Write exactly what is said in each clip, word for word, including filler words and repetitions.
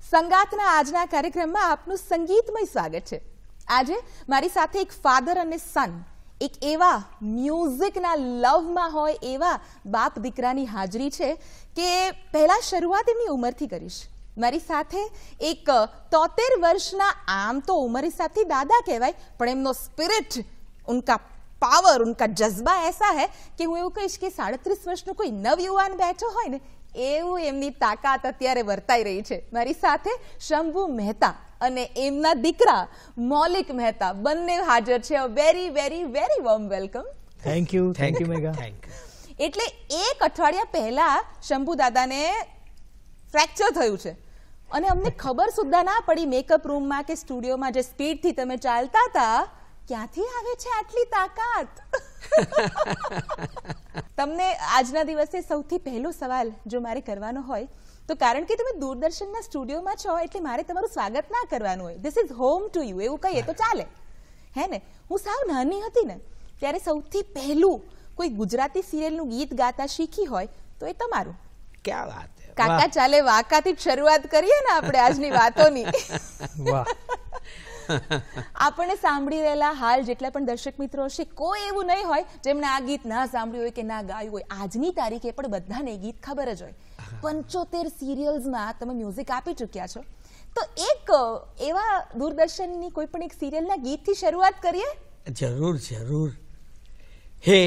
સંગાતના આજના કાર્યક્રમમાં આપનું સંગીતમય સ્વાગત છે। આજે મારી સાથે એક ફાધર અને સન, એક એવા મ્યુઝિકના લવમાં હોય એવા બાપ દીકરાની હાજરી છે કે પહેલા શરૂઆત એમની ઉંમરથી કરીશ। મારી સાથે એક તોતેર વર્ષના, આમ તો ઉંમર હિસાબથી દાદા કહેવાય, પણ એમનો સ્પિરિટ, ઉનકા પાવર, ઉનકા જज्बा ऐसा है કે હું એવું કહીશ કે સાડત્રીસ વર્ષનો કોઈ નવયુવાન બેઠો હોય ને એવું એમની તાકાત અત્યારે વર્તાઈ રહી છે। મારી સાથે શંભુ મહેતા અને એમના દીકરા મૌલિક મહેતા બંને હાજર છે। Very very very warm welcome. Thank you thank you Megha. એટલે એક અઠવાડિયા પહેલા શંભુ દાદાને ફ્રેક્ચર થયું છે અને અમને ખબર સુદ્ધા ના પડી મેકઅપ રૂમમાં કે સ્ટુડિયોમાં જે સ્પીડથી તમે ચાલતા હતા, ક્યાંથી આવે છે આટલી તાકાત? તમને આજના દિવસે સૌથી પહેલો સવાલ જો મારે કરવાનો હોય તો, કારણ કે તમે દૂરદર્શનના સ્ટુડિયોમાં છો એટલે મારે તમારું સ્વાગત ના કરવાનું હોય, this is home to you એવું કહીએ તો ચાલે, હે ને? હું સાવ નાની હતી ને ત્યારે સૌથી પહેલું કોઈ ગુજરાતી સિરિયલનું ગીત ગાતા શીખી હોય તો એ તમારું। ક્યાં વાત છે કાકા ચાલે વાકાથી જ શરૂઆત કરીએ ને આપણે આજની વાતોની। વાહ। આપણને સાંભળી રહેલા હાલ જેટલા પણ દર્શક મિત્રો હશે, કોઈ એવું નહીં હોય જેમને આ ગીત ના સાંભળ્યું હોય કે ના ગાયું હોય। આજની તારીખે પણ બધાને ગીત ખબર જ હોય। પંચોતેર સિરિયલ્સમાં તમે મ્યુઝિક આપી ચૂક્યા છો, તો એક એવા દૂરદર્શનની કોઈ પણ એક સિરિયલના ગીતથી શરૂઆત કરીએ? જરૂર જરૂર। હે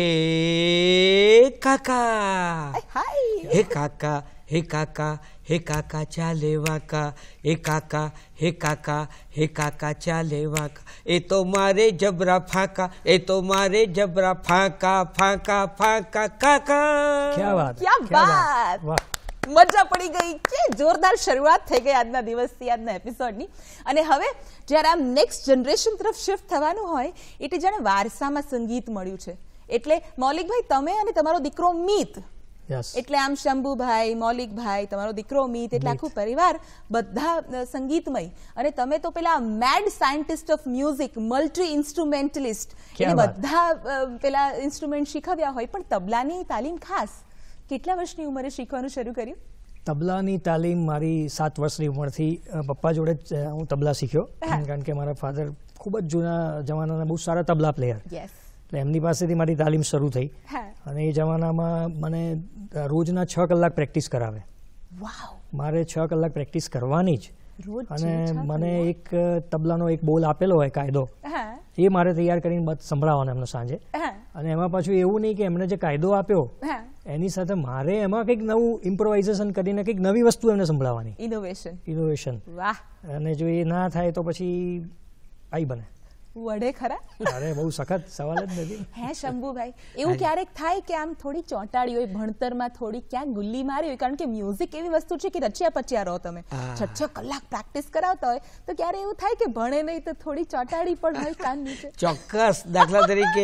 કાકા, હાય હે કાકા, હે કાકા, હે કાકા ચાલે વાકા, હે કાકા, હે કાકા, હે કાકા ચાલે વાકા, એ તો મારે જબરા ફાકા, એ તો મારે જબરા ફાકા ફાકા ફાકા કાકા। ક્યાં વાત, ક્યાં વાત, મજા પડી ગઈ કે જોરદાર શરૂઆત થઈ ગઈ આજના દિવસથી, આજના એપિસોડની। અને હવે જ્યારે આમ નેક્સ્ટ જનરેશન તરફ શિફ્ટ થવાનું હોય એટલે જાણે વારસામાં સંગીત મળ્યું છે। એટલે મૌલિકભાઈ, તમે અને તમારો દીકરો મીત, એટલે આમ શંભુભાઈ, મૌલિકભાઈ, તમારો દીકરો મીત, એટલે આખું પરિવાર બધા સંગીતમય। અને તમે તો પેલા mad scientist of music, multi instrumentalist, એટલે બધા પેલા ઇન્સ્ટ્રુમેન્ટ શીખવ્યા હોય, પણ તબલાની તાલીમ ખાસ કેટલા વર્ષની ઉંમરે શીખવાનું શરૂ કર્યું? તબલાની તાલીમ મારી સાત વર્ષની ઉંમરથી પપ્પા જોડે જ હું તબલા શીખ્યો, કારણ કે મારા ફાધર ખૂબ જ જૂના જમાનાના બહુ સારા તબલા પ્લેયર, એટલે એમની પાસેથી મારી તાલીમ શરૂ થઈ। અને એ જમાનામાં મને રોજના છ કલાક પ્રેક્ટિસ કરાવે। મારે છ કલાક પ્રેક્ટિસ કરવાની જ। અને મને એક તબલાનો એક બોલ આપેલો હોય કાયદો, એ મારે તૈયાર કરીને બસ સંભળાવવાનો એમનો સાંજે। અને એમાં પાછું એવું નહીં કે એમને જે કાયદો આપ્યો એની સાથે મારે એમાં કંઈક નવું ઇમ્પ્રોવાઇઝેશન કરીને કંઈક નવી વસ્તુ એમને સંભળાવવાની, ઇનોવેશન ઇનોવેશન વાહ। અને જો એ ના થાય તો પછી આઈ બને વડે ખરા? અરે બહુ સખત, સવાલ જ નથી। હે શંભુભાઈ, એવું ક્યારેક થાય કે આમ થોડી ચોંટાડી હોય ભણતરમાં, થોડી ક્યાંક ગુલ્લી મારી હોય? કારણ કે મ્યુઝિક એવી વસ્તુ છે કે રચ્યા પચ્યા રહો તમે, છ છ કલાક પ્રેક્ટિસ કરાવતા હોય, તો ક્યારે એવું થાય કે ભણે નહીં તો થોડી ચોંટાડી પણ હોય કાન નીચે? ચોક્કસ। દાખલા તરીકે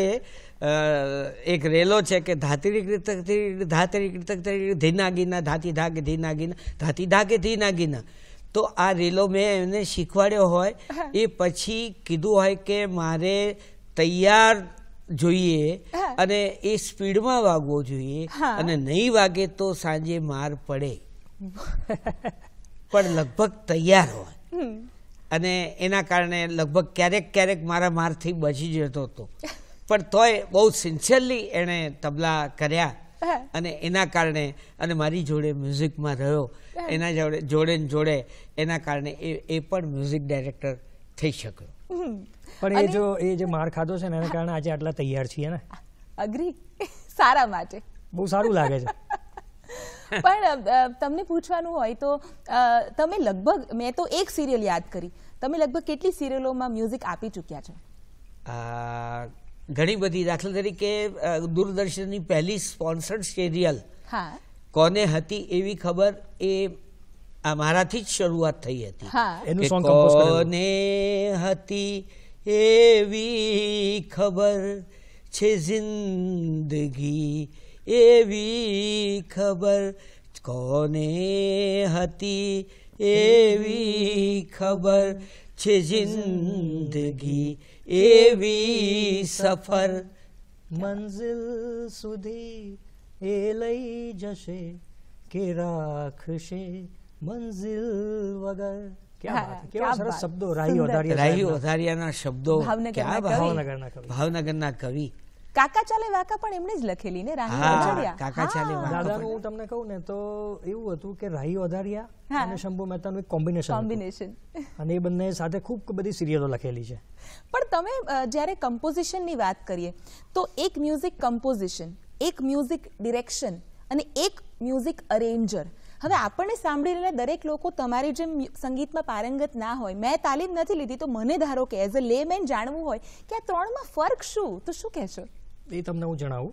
એક રેલો છે કે ધાતરી ધાતરી ધીનાગીના ધાતી ધાગે ધીનાગીના ધાતી ધાગે ધીનાગીના, તો આ રેલો મેં એમને શીખવાડ્યો હોય, એ પછી કીધું હોય કે મારે તૈયાર જોઈએ અને એ સ્પીડમાં વાગવો જોઈએ, અને નહીં વાગે તો સાંજે માર પડે, પણ લગભગ તૈયાર હોય। અને એના કારણે લગભગ ક્યારેક ક્યારેક મારા મારથી બચી જતો હતો, પણ તોય બહુ સિન્સિયરલી એણે તબલા કર્યા અને એના કારણે, અને મારી જોડે મ્યુઝિકમાં રહ્યો, એના જોડે જોડે જોડે એના કારણે એ એ પણ મ્યુઝિક ડાયરેક્ટર થઈ શક્યો। પણ એ જો એ જે માર ખાધો છે ને એના કારણે આજે આટલા તૈયાર છીએ ને। અગ્રી, સારા માટે બહુ સારું લાગે છે। પણ તમને પૂછવાનું હોય તો તમે લગભગ, મેં તો એક સિરિયલ યાદ કરી, તમે લગભગ કેટલી સિરિયલોમાં મ્યુઝિક આપી ચૂક્યા છો? ઘણી બધી। દાખલા તરીકે દૂરદર્શનની પહેલી સ્પોન્સર્ડ સિરિયલ કોને હતી એવી ખબર, એ મારાથી જ શરૂઆત થઈ હતી। કોને હતી એવી ખબર છે જિંદગી એવી ખબર, કોને હતી એવી ખબર છે જિંદગી એવી સફર, મંઝિલ સુધી એ લઈ જશે કે રાખશે મંઝિલ વગર. क्या बात है, કેવા સરસ શબ્દો. રાહી વધારિયા રાહી વધારિયાના શબ્દો, ક્યાં ભાવનગરના કવિ. ભાવનગરના કવિ. કાકા ચાલે વાકા પણ એમણે જ લખેલી ને, રાહી વધારિયા. કાકા ચાલે વાકા. દાદાનું હું તમને કહું ને તો એવું હતું કે રાહી વધારિયા અને શંભુ મહેતાનું એક કોમ્બિનેશન કોમ્બિનેશન, અને એ બંને સાથે ખૂબ બધી સિરિયલો લખેલી છે. પણ તમે જ્યારે કમ્પોઝિશનની વાત કરીએ તો એક મ્યુઝિક કમ્પોઝિશન, એક મ્યુઝિક ડિરેક્શન અને એક મ્યુઝિક અરેન્જર. હવે આપણને સાંભળીને દરેક લોકો તમારી જેમ સંગીતમાં પારંગત ના હોય, મેં તાલીમ નથી લીધી, તો મને ધારો કે એઝ અ લેમેન જાણવું હોય કે આ ત્રણમાં ફરક શું, તો શું કહેશો? એ તમને હું જણાવું.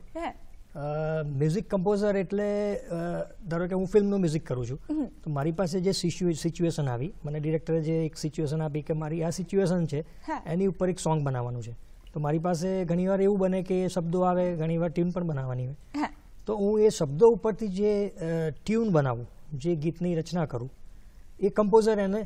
મ્યુઝિક કમ્પોઝર એટલે ધારો કે હું ફિલ્મનું મ્યુઝિક કરું છું, તો મારી પાસે જે સિચ્યુએશન આવી, મને ડિરેક્ટરે જે એક સિચ્યુએશન આપી કે મારી આ સિચ્યુએશન છે, એની ઉપર એક સોંગ બનાવવાનું છે, તો મારી પાસે ઘણીવાર એવું બને કે શબ્દો આવે, ઘણીવાર ટ્યુન પણ બનાવવાની હોય, તો હું એ શબ્દો ઉપરથી જે ટ્યુન બનાવું, જે ગીતની રચના કરું, એ કમ્પોઝર એને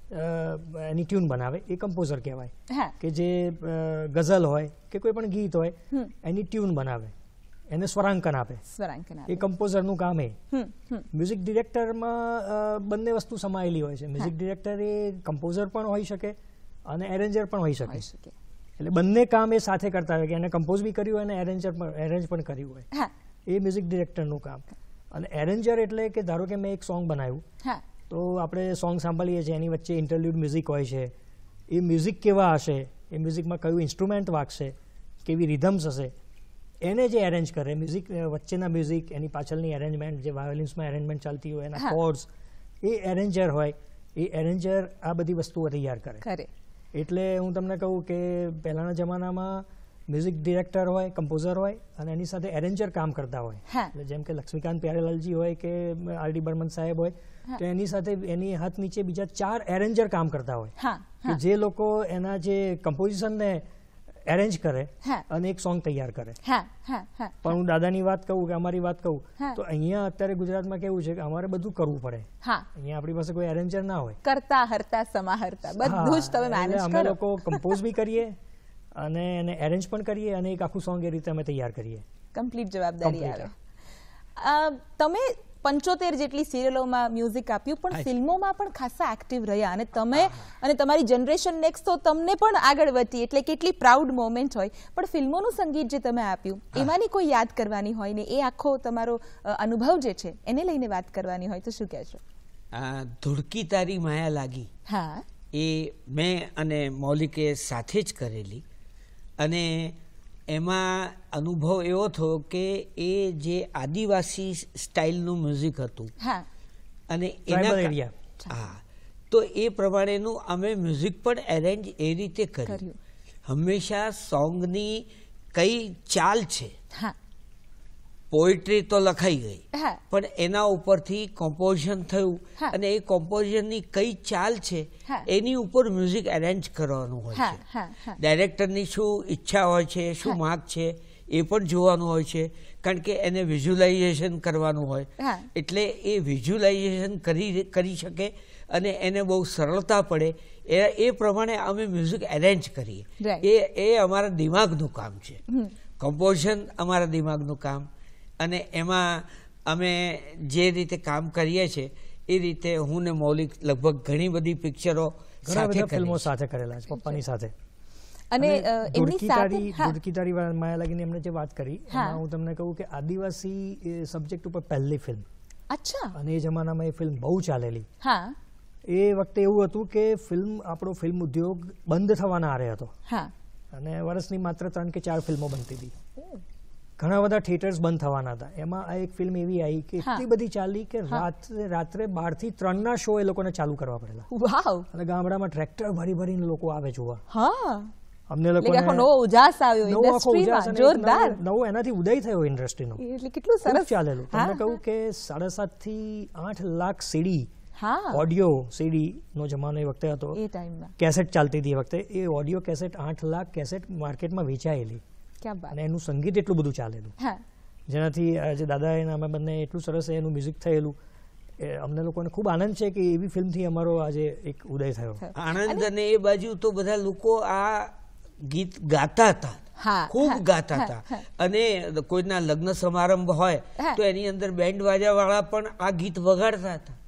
એની ટ્યુન બનાવે, એ કમ્પોઝર કહેવાય. કે જે ગઝલ હોય કે કોઈ પણ ગીત હોય એની ટ્યુન બનાવે, એને સ્વરાંકન આપે, એ કમ્પોઝરનું કામ. એ મ્યુઝિક ડિરેક્ટરમાં બંને વસ્તુ સમાયેલી હોય છે. મ્યુઝિક ડિરેક્ટર એ કમ્પોઝર પણ હોઈ શકે અને એરેન્જર પણ હોઈ શકે, એટલે બંને કામ એ સાથે કરતા હોય, કે એને કમ્પોઝ બી કર્યું હોય અને એરેન્જર પણ એરેન્જ પણ કર્યું હોય, એ મ્યુઝિક ડિરેક્ટરનું કામ. અને એરેન્જર એટલે કે ધારો કે મેં એક સોંગ બનાવ્યું, તો આપણે સોંગ સાંભળીએ છીએ, એની વચ્ચે ઇન્ટરલ્યુડ મ્યુઝિક હોય છે, એ મ્યુઝિક કેવા હશે, એ મ્યુઝિકમાં કયું ઇન્સ્ટ્રુમેન્ટ વાગશે, કેવી રિધમ્સ હશે, એને જે એરેન્જ કરે, મ્યુઝિક વચ્ચેના મ્યુઝિક, એની પાછળની એરેન્જમેન્ટ, જે વાયોલિન્સમાં એરેન્જમેન્ટ ચાલતી હોય, એના કોર્ડ્સ, એ એરેન્જર હોય. એ એરેન્જર આ બધી વસ્તુઓ તૈયાર કરે. એટલે હું તમને કહું કે પહેલાના જમાનામાં મ્યુઝિક ડિરેક્ટર હોય, કમ્પોઝર હોય, અને એની સાથે એરેન્જર કામ કરતા હોય. એટલે જેમ કે લક્ષ્મીકાંત પ્યારેલાલજી હોય કે આર ડી બર્મન સાહેબ હોય, તો એની સાથે એની હાથ નીચે બીજા ચાર એરેન્જર કામ કરતા હોય, કે જે લોકો એના જે કમ્પોઝિશનને એરેન્જ કરે અને એક સોંગ તૈયાર કરે. પણ હું દાદાની વાત કહું કે અમારી વાત કહું તો અહીંયા અત્યારે ગુજરાતમાં કેવું છે કે અમારે બધું કરવું પડે. અહીંયા આપણી પાસે કોઈ એરેન્જર ના હોય. કરતા હરતા સમાહરતા બધું જ તમે મેનેજ કરો. અમે લોકો કમ્પોઝ બી કરીએ અને એને એરેન્જ પણ કરીએ અને એક આખું સોંગ એ રીતે અમે તૈયાર કરીએ. કમ્પ્લીટ જવાબદારી આવે. તમે પંચોતેર જેટલી સિરિયલોમાં મ્યુઝિક આપ્યું, પણ ફિલ્મોમાં પણ ખાસા એક્ટિવ રહ્યા, અને તમે અને તમારી જનરેશન નેક્સ્ટ તો તમને પણ આગળ વધી, એટલે કેટલી પ્રાઉડ મોમેન્ટ હોય. પણ ફિલ્મોનું સંગીત જે તમે આપ્યું, એમાંની કોઈ યાદ કરવાની હોય ને, એ આખો તમારો અનુભવ જે છે એને લઈને વાત કરવાની હોય, તો શું કહેશો? ધુડકી તારી માયા લાગી, હા, એ મેં અને મૌલિકે સાથે જ કરેલી, અને એમાં અનુભવ એવો થયો કે એ જે આદિવાસી સ્ટાઇલનું મ્યુઝિક હતું, અને એના હા, તો એ પ્રમાણેનું અમે મ્યુઝિક પણ એરેન્જ એ રીતે કર્યું. હંમેશા સોંગની કઈ ચાલ છે, પોએટ્રી તો લખાઈ ગઈ, પણ એના ઉપરથી કોમ્પોઝિશન થયું, અને એ કોમ્પોઝિશનની કઈ ચાલ છે એની ઉપર મ્યુઝિક એરેન્જ કરવાનું હોય છે. ડાયરેક્ટરની શું ઈચ્છા હોય છે, શું માગ છે, એ પણ જોવાનું હોય છે, કારણ કે એને વિઝ્યુલાઇઝેશન કરવાનું હોય, એટલે એ વિઝ્યુલાઇઝેશન કરી કરી શકે અને એને બહુ સરળતા પડે, એ એ પ્રમાણે અમે મ્યુઝિક એરેન્જ કરીએ. એ એ અમારા દિમાગનું કામ છે. કમ્પોઝિશન અમારા દિમાગનું કામ, અને એમાં અમે જે રીતે કામ કરીએ છીએ એ રીતે હું ને મૌલિક લગભગ ઘણી બધી પિક્ચરો સાથે ફિલ્મો સાથે કરેલા છે પપ્પાની સાથે. અને એમની સાથે ધુડકી તારી માયા લાગીને એમણે જે વાત કરી, એમાં હું તમને કહું કે આદિવાસી સબ્જેક્ટ ઉપર પહેલી ફિલ્મ. અચ્છા. અને એ જમાનામાં એ ફિલ્મ બહુ ચાલેલી. હા. એ વખતે એવું હતું કે ફિલ્મ આપણો ફિલ્મ ઉદ્યોગ બંધ થવાના આરે હતો, અને વર્ષની માત્ર ત્રણ કે ચાર ફિલ્મો બનતી હતી. ઘણા બધા થિયેટર્સ બંધ થવાના હતા. એમાં આ એક ફિલ્મ એવી આવી કે એટલી બધી ચાલી કે રાત્રે રાત્રે બાર થી ત્રણ ના શો એ લોકોને ચાલુ કરવા પડેલા. વાવ. અને ગામડામાં ટ્રેક્ટર ભરી ભરીને લોકો આવે જોવા. હા. અમને લોકોને નવો ઉજાસ આવ્યો ઇન્ડસ્ટ્રીમાં, જોરદાર નવો એનાથી ઉદય થયો ઇન્ડસ્ટ્રીનો. એટલે કેટલું સરસ ચાલેલું. તમને કહું કે સાડા સાત થી આઠ લાખ સીડી, ઓડિયો સીડી નો જમાનો એ વખતે હતો. એ ટાઈમમાં કેસેટ ચાલતી હતી એ વખતે. એ ઓડિયો કેસેટ આઠ લાખ કેસેટ માર્કેટમાં વેચાયેલી, અને એનું સંગીત એટલું બધું ચાલેલું, જેનાથી જે દાદા એના અમે બંને એટલું સરસ એનું મ્યુઝિક થયેલું. અમને લોકોને ખૂબ આનંદ છે કે એવી ફિલ્મથી અમારો આજે એક ઉદય થયો. આનંદ. અને એ બાજુ તો બધા લોકો આ ગીત ગાતા હતા, ખૂબ ગાતા હતા, અને કોઈના લગ્ન સમારંભ હોય તો એની અંદર બેન્ડ વાજા વાળા પણ આ ગીત વગાડતા હતા.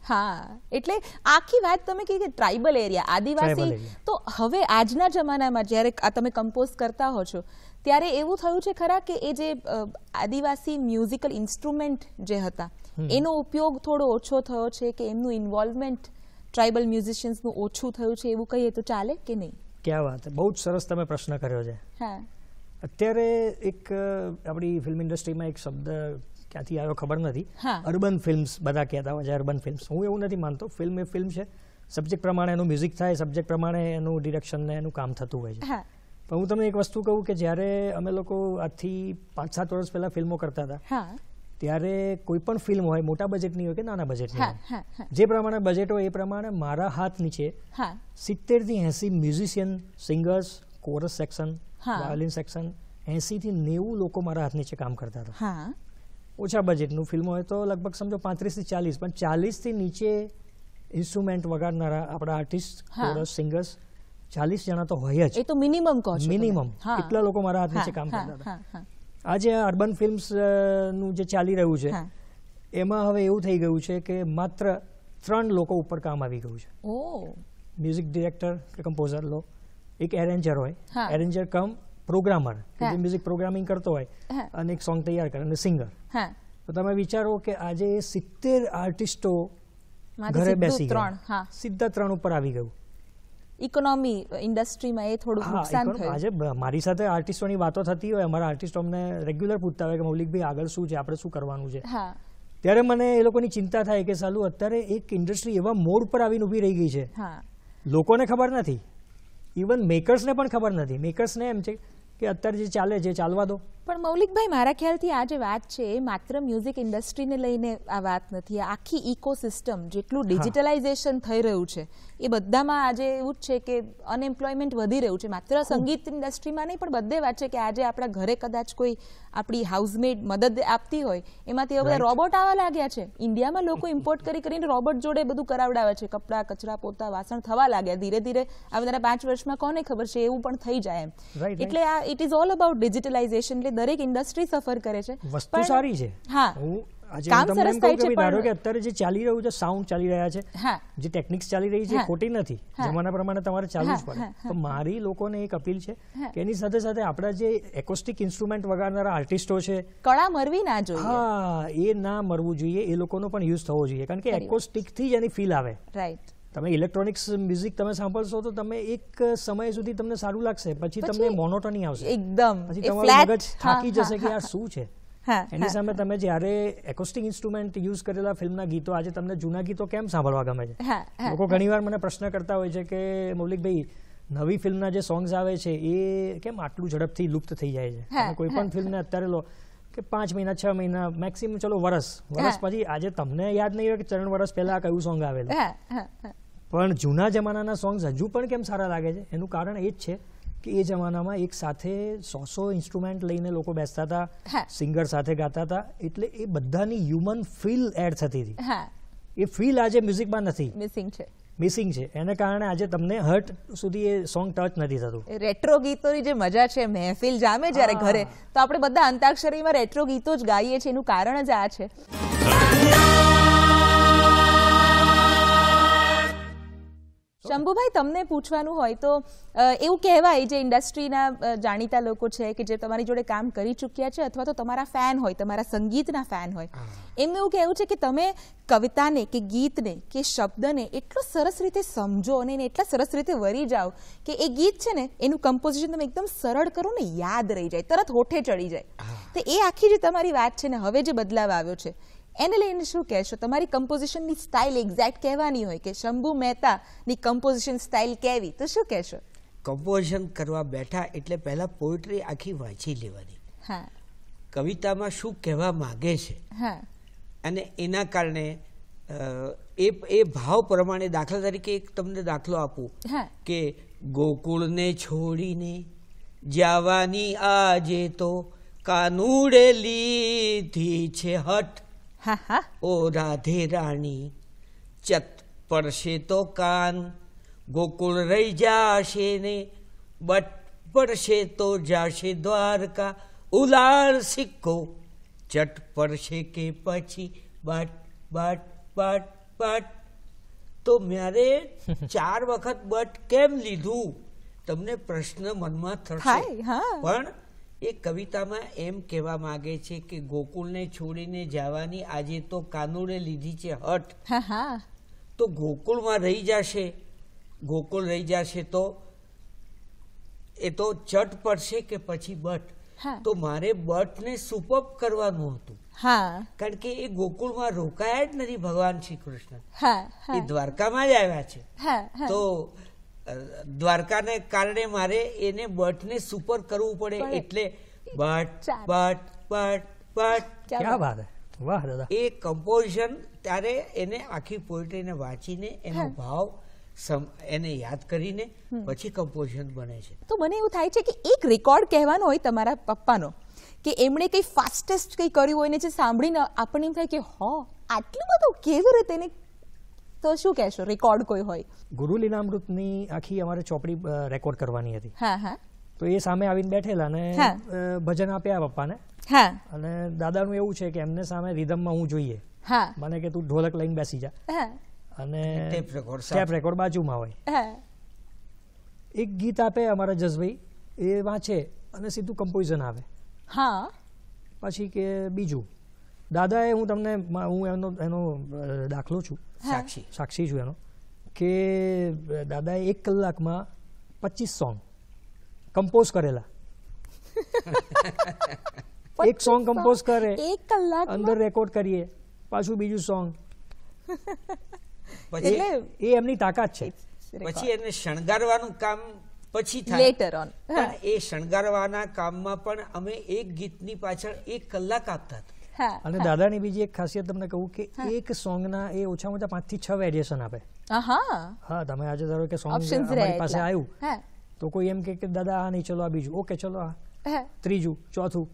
હા, એટલે આખી વાત તમે કહી કે ટ્રાઇબલ એરિયા, આદિવાસી, તો હવે આજના જમાનામાં જ્યારે આ તમે કમ્પોઝ કરતા હો છો ત્યારે એવું થયું છે ખરા કે એ જે આદિવાસી મ્યુઝિકલ ઇન્સ્ટ્રુમેન્ટ જે હતા એનો ઉપયોગ થોડો ઓછો થયો છે કે એમનું ઇન્વોલ્વમેન્ટ ટ્રાઇબલ મ્યુઝિશિયન્સનું ઓછું થયું છે એવું કહીએ તો ચાલે કે નહીં? ક્યાં વાત, બહુ જ સરસ તમે પ્રશ્ન કર્યો છે. હા, અત્યારે એક આપણી ફિલ્મ ઇન્ડસ્ટ્રીમાં એક શબ્દ ક્યાંથી આવ્યો ખબર નથી, અર્બન ફિલ્મ્સ બધા કહેતા હોય છે, અર્બન ફિલ્મ્સ. હું એવું નથી માનતો, ફિલ્મ એ ફિલ્મ છે, સબ્જેક્ટ પ્રમાણે એનું મ્યુઝિક થાય, સબ્જેક્ટ પ્રમાણે એનું ડિરેક્શન ને એનું કામ થતું હોય છે. પણ હું તમને એક વસ્તુ કહું કે જ્યારે અમે લોકો આજથી પાંચ સાત વર્ષ પહેલા ફિલ્મો કરતા હતા ત્યારે કોઈ પણ ફિલ્મ હોય, મોટા બજેટની હોય કે નાના બજેટની હોય, જે પ્રમાણે બજેટ હોય એ પ્રમાણે મારા હાથ નીચે સિત્તેર થી એસી musician, singers, chorus section, violin section, એસી થી નેવું લોકો મારા હાથ નીચે કામ કરતા હતા. ઓછા બજેટનું ફિલ્મ હોય તો લગભગ સમજો પાંત્રીસ થી ચાલીસ, પણ ચાલીસ થી નીચે ઇન્સ્ટ્રુમેન્ટ વગાડનારા આપણા આર્ટિસ્ટ, કોરસ, સિંગર્સ ચાલીસ જણા તો હોય જ. એ તો મિનિમમ કહો છો. મિનિમમ એટલા લોકો મારા હાથ નીચે કામ કરતા હતા. આજે આ અર્બન ફિલ્મ્સ નું જે ચાલી રહ્યું છે એમાં હવે એવું થઈ ગયું છે કે માત્ર ત્રણ લોકો ઉપર કામ આવી ગયું છે. મ્યુઝિક ડિરેક્ટર કે કમ્પોઝર લો, એક એરેન્જર હોય, એરેન્જર કમ પ્રોગ્રામર જે મ્યુઝિક પ્રોગ્રામિંગ કરતો હોય, અને એક સોંગ તૈયાર કરે, અને સિંગર. તો તમે વિચારો કે આજે સિત્તેર આર્ટિસ્ટો ઘરે બેસી ગયા, સીધા ત્રણ ઉપર આવી ગયું. ઇકોનોમી ઇન્ડસ્ટ્રીમાં એ થોડું નુકસાન થયું. આજે મારી સાથે આર્ટિસ્ટોની વાતો થતી હોય, અમારા આર્ટિસ્ટો અમને રેગ્યુલર પૂછતા હોય કે મૌલિકભાઈ આગળ શું છે, આપણે શું કરવાનું છે, ત્યારે મને એ લોકોની ચિંતા થાય કે સાલું અત્યારે એક ઇન્ડસ્ટ્રી એવા મોડ પર આવીને ઊભી રહી ગઈ છે, લોકોને ખબર નથી, ઇવન મેકર્સને પણ ખબર નથી. મેકર્સને એમ છે કે અત્યારે જે ચાલે છે ચાલવા દો. પણ મૌલિકભાઈ, મારા ખ્યાલથી આ જે વાત છે એ માત્ર મ્યુઝિક ઇન્ડસ્ટ્રીને લઈને આ વાત નથી, આખી ઇકોસિસ્ટમ જેટલું ડિજિટલાઇઝેશન થઈ રહ્યું છે એ બધામાં આજે એવું જ છે કે અનએમ્પ્લોયમેન્ટ વધી રહ્યું છે. માત્ર સંગીત ઇન્ડસ્ટ્રીમાં નહીં, પણ બધે વાત છે કે આજે આપણા ઘરે કદાચ કોઈ આપણી હાઉસમેડ મદદ આપતી હોય એમાંથી હવે બધા રોબોટ આવવા લાગ્યા છે. ઇન્ડિયામાં લોકો ઇમ્પોર્ટ કરી કરીને રોબોટ જોડે બધું કરાવડાવે છે, કપડાં, કચરા, પોતા, વાસણ થવા લાગ્યા. ધીરે ધીરે આવનારા પાંચ વર્ષમાં કોને ખબર છે એવું પણ થઈ જાય એમ. એટલે આ it is all about digitalization. એટલે દરેક ઇન્ડસ્ટ્રી સફર કરે છે. વસ્તુ સારી છે. હા, કામ સરસ થાય છે. ધારો કે અત્યારે જે ચાલી રહ્યું છે, સાઉન્ડ ચાલી રહ્યા છે, જે ટેકનિક્સ ચાલી રહી છે ખોટી નથી, જમાના પ્રમાણે તમારે ચાલવું જ પડે. તો મારી લોકોને એક અપીલ છે કે એની સાથે સાથે આપણા જે એકોસ્ટિક ઇન્સ્ટ્રુમેન્ટ વગાડનારા આર્ટિસ્ટો છે, કળા મરવી ના જોઈએ. હા, એ ના મરવું જોઈએ, એ લોકોનો પણ યુઝ થવો જોઈએ, કારણ કે એકોસ્ટિક થી જ એની ફીલ આવે. રાઈટ. તમે ઇલેક્ટ્રોનિક્સ મ્યુઝિક તમે સાંભળશો તો તમે એક સમય સુધી તમને સારું લાગશે, પછી તમને મોનોટોની આવશે, એકદમ પછી તમારું મગજ થાકી જશે કે યાર શું છે. એની સામે તમે જ્યારે એકોસ્ટિક ઇન્સ્ટ્રુમેન્ટ યુઝ કરેલા ફિલ્મના ગીતો, આજે તમને જૂના ગીતો કેમ સાંભળવા ગમે છે? લોકો ઘણીવાર મને પ્રશ્ન કરતા હોય છે કે મૌલિકભાઈ, નવી ફિલ્મના જે સોંગ્સ આવે છે એ કેમ આટલું ઝડપથી લુપ્ત થઈ જાય છે? કોઈ પણ ફિલ્મને અત્યારે લો કે પાંચ મહિના, છ મહિના, મેક્સિમમ ચલો વરસ, વરસ પછી આજે તમને યાદ નહીં હોય કે ત્રણ વર્ષ પહેલા કયું સોંગ આવેલું, પણ જૂના જમાનાના સોંગ્સ હજુ પણ કેમ સારા લાગે છે? એનું કારણ એ જ છે કે એ જમાનામાં એક સાથે સો સો ઇન્સ્ટ્રુમેન્ટ લઈને લોકો બેસતા હતા, સિંગર સાથે ગાતા હતા, એટલે એ બધાની હ્યુમન ફીલ એડ થતી હતી. એ ફીલ આજે મ્યુઝિકમાં નથી, મિસિંગ છે મિસિંગ છે. એને કારણે આજે તમને હર્ટ સુધી એ સોંગ ટચ નથી થતું. રેટ્રો ગીતોની જે મજા છે, મહેફિલ જામે જ્યારે ઘરે, તો આપણે બધા અંતાક્ષરીમાં રેટ્રો ગીતો જ ગાઈએ છીએ. એનું કારણ જ આ છે. શંભુભાઈ, તમને પૂછવાનું હોય તો એવું કહેવાય, જે ઇન્ડસ્ટ્રીના જાણીતા લોકો છે કે જે તમારી જોડે કામ કરી ચૂક્યા છે અથવા તો તમારા ફેન હોય, તમારા સંગીતના ફેન હોય, એમનું એવું કહેવું છે કે તમે કવિતાને કે ગીતને કે શબ્દને એટલો સરસ રીતે સમજો અને એને એટલા સરસ રીતે વરી જાઓ કે એ ગીત છે ને એનું કમ્પોઝિશન તમે એકદમ સરળ કરો ને યાદ રહી જાય, તરત હોઠે ચડી જાય. તો એ આખી જે તમારી વાત છે ને, હવે જે બદલાવ આવ્યો છે એને લઈને શું કહેશો? તમારી કમ્પોઝિશનની સ્ટાઇલ એક્ઝેક્ટ કહેવાની હોય કે શંભુ મહેતાની કમ્પોઝિશન સ્ટાઇલ કેવી, તો શું કહેશો? કમ્પોઝિશન કરવા બેઠા એટલે પહેલા પોએટ્રી આખી વાંચી લેવાની. હા, કવિતામાં શું કહેવા માંગે છે, હા, અને એના કારણે એ એ ભાવ પ્રમાણે, દાખલા તરીકે એક તમને દાખલો આપું કે ગોકુળને છોડીને જવાની આજે તો કાનુડે લીધી છે હઠ, ઓ રાધે રાણી ચત પડશે તો કાન, ગોકુળ રહી જાશે ને બટ પડશે તો જાશે દ્વારકા, ઉલાળ સિક્કો ચટ પડશે કે પછી બટ બટ બટ બટ તો મારે ચાર વખત બટ કેમ લીધું તમને પ્રશ્ન મનમાં થશે, પણ એ કવિતામાં એમ કહેવા માંગે છે કે ગોકુળને છોડીને જવાની આજે તો કાનુડે લીધી છે હટ, તો ગોકુળમાં રહી જશે, ગોકુળ રહી જશે તો એ તો ચટ પડશે કે પછી બટ, તો મારે બટને સુપઅપ કરવાનું હતું, કારણ કે એ ગોકુળમાં રોકાયા જ નથી ભગવાન શ્રી કૃષ્ણ, એ દ્વારકામાં જ આવ્યા છે, તો દ્વારકાને કારણે મારે એને બટને સુપર કરવું પડે, એટલે બટ બટ બટ બટ. ક્યા વાત હે, વાહ દાદા. એ કમ્પોઝિશન ત્યારે એને આખી પોએટ્રીને વાંચીને એનો ભાવ એને યાદ કરીને પછી કમ્પોઝિશન બને છે. તો મને એવું થાય છે કે એક રેકોર્ડ કહેવાનો હોય તમારા પપ્પાનો કે એમણે કંઈ ફાસ્ટેસ્ટ કંઈ કર્યું હોય ને જે સાંભળીને આપણને એમ થાય કે હો આટલું બધું કેવી રીતે ને, તો શું કહેશો રેકોર્ડ કોઈ હોય? ગુરુ લીલામૃતની આખી અમારે ચોપડી રેકોર્ડ કરવાની હતી. હા હા. તો એ સામે આવીને બેઠેલા ને ભજન આપ્યા પપ્પાને, અને દાદાનું એવું છે કે એમને સામે રિધમમાં હું જોઈએ, મને કે તું ઢોલક લઈને બેસી જા, અને ટેપ રેકોર્ડ બાજુમાં હોય. એક ગીત આપે અમારા જસભાઈ, એ વાંચે અને સીધું કમ્પોઝિશન આવે. હા. પછી કે બીજું દાદાએ, હું તમને હું એનો એનો દાખલો છું, સાક્ષી સાક્ષી છું એનો, કે દાદાએ એક કલાકમાં પચીસ સોંગ કમ્પોઝ કરેલા. એક સોંગ કમ્પોઝ કરે, એક કલાક અંદર રેકોર્ડ કરીએ, પાછું બીજું સોંગ. પછી એ એમની તાકાત છે. પછી એને શણગારવાનું કામ પછી થાય લેટર ઓન, પણ એ શણગારવાના કામમાં પણ અમે એક ગીતની પાછળ એક કલાક આપતા હતા. અને દાદાની બીજી એક ખાસિયત તમને કહું કે એક સોંગના એ ઓછામાં ઓછા પાંચ થી છ વેરિએશન આપે. હા, તમે આજે ધારો કે સોંગ અમારી પાસે આવ્યું તો કોઈ એમ કે દાદા આ નહીં, ચલો આ બીજું, ઓકે ચલો આ ત્રીજું, ચોથું.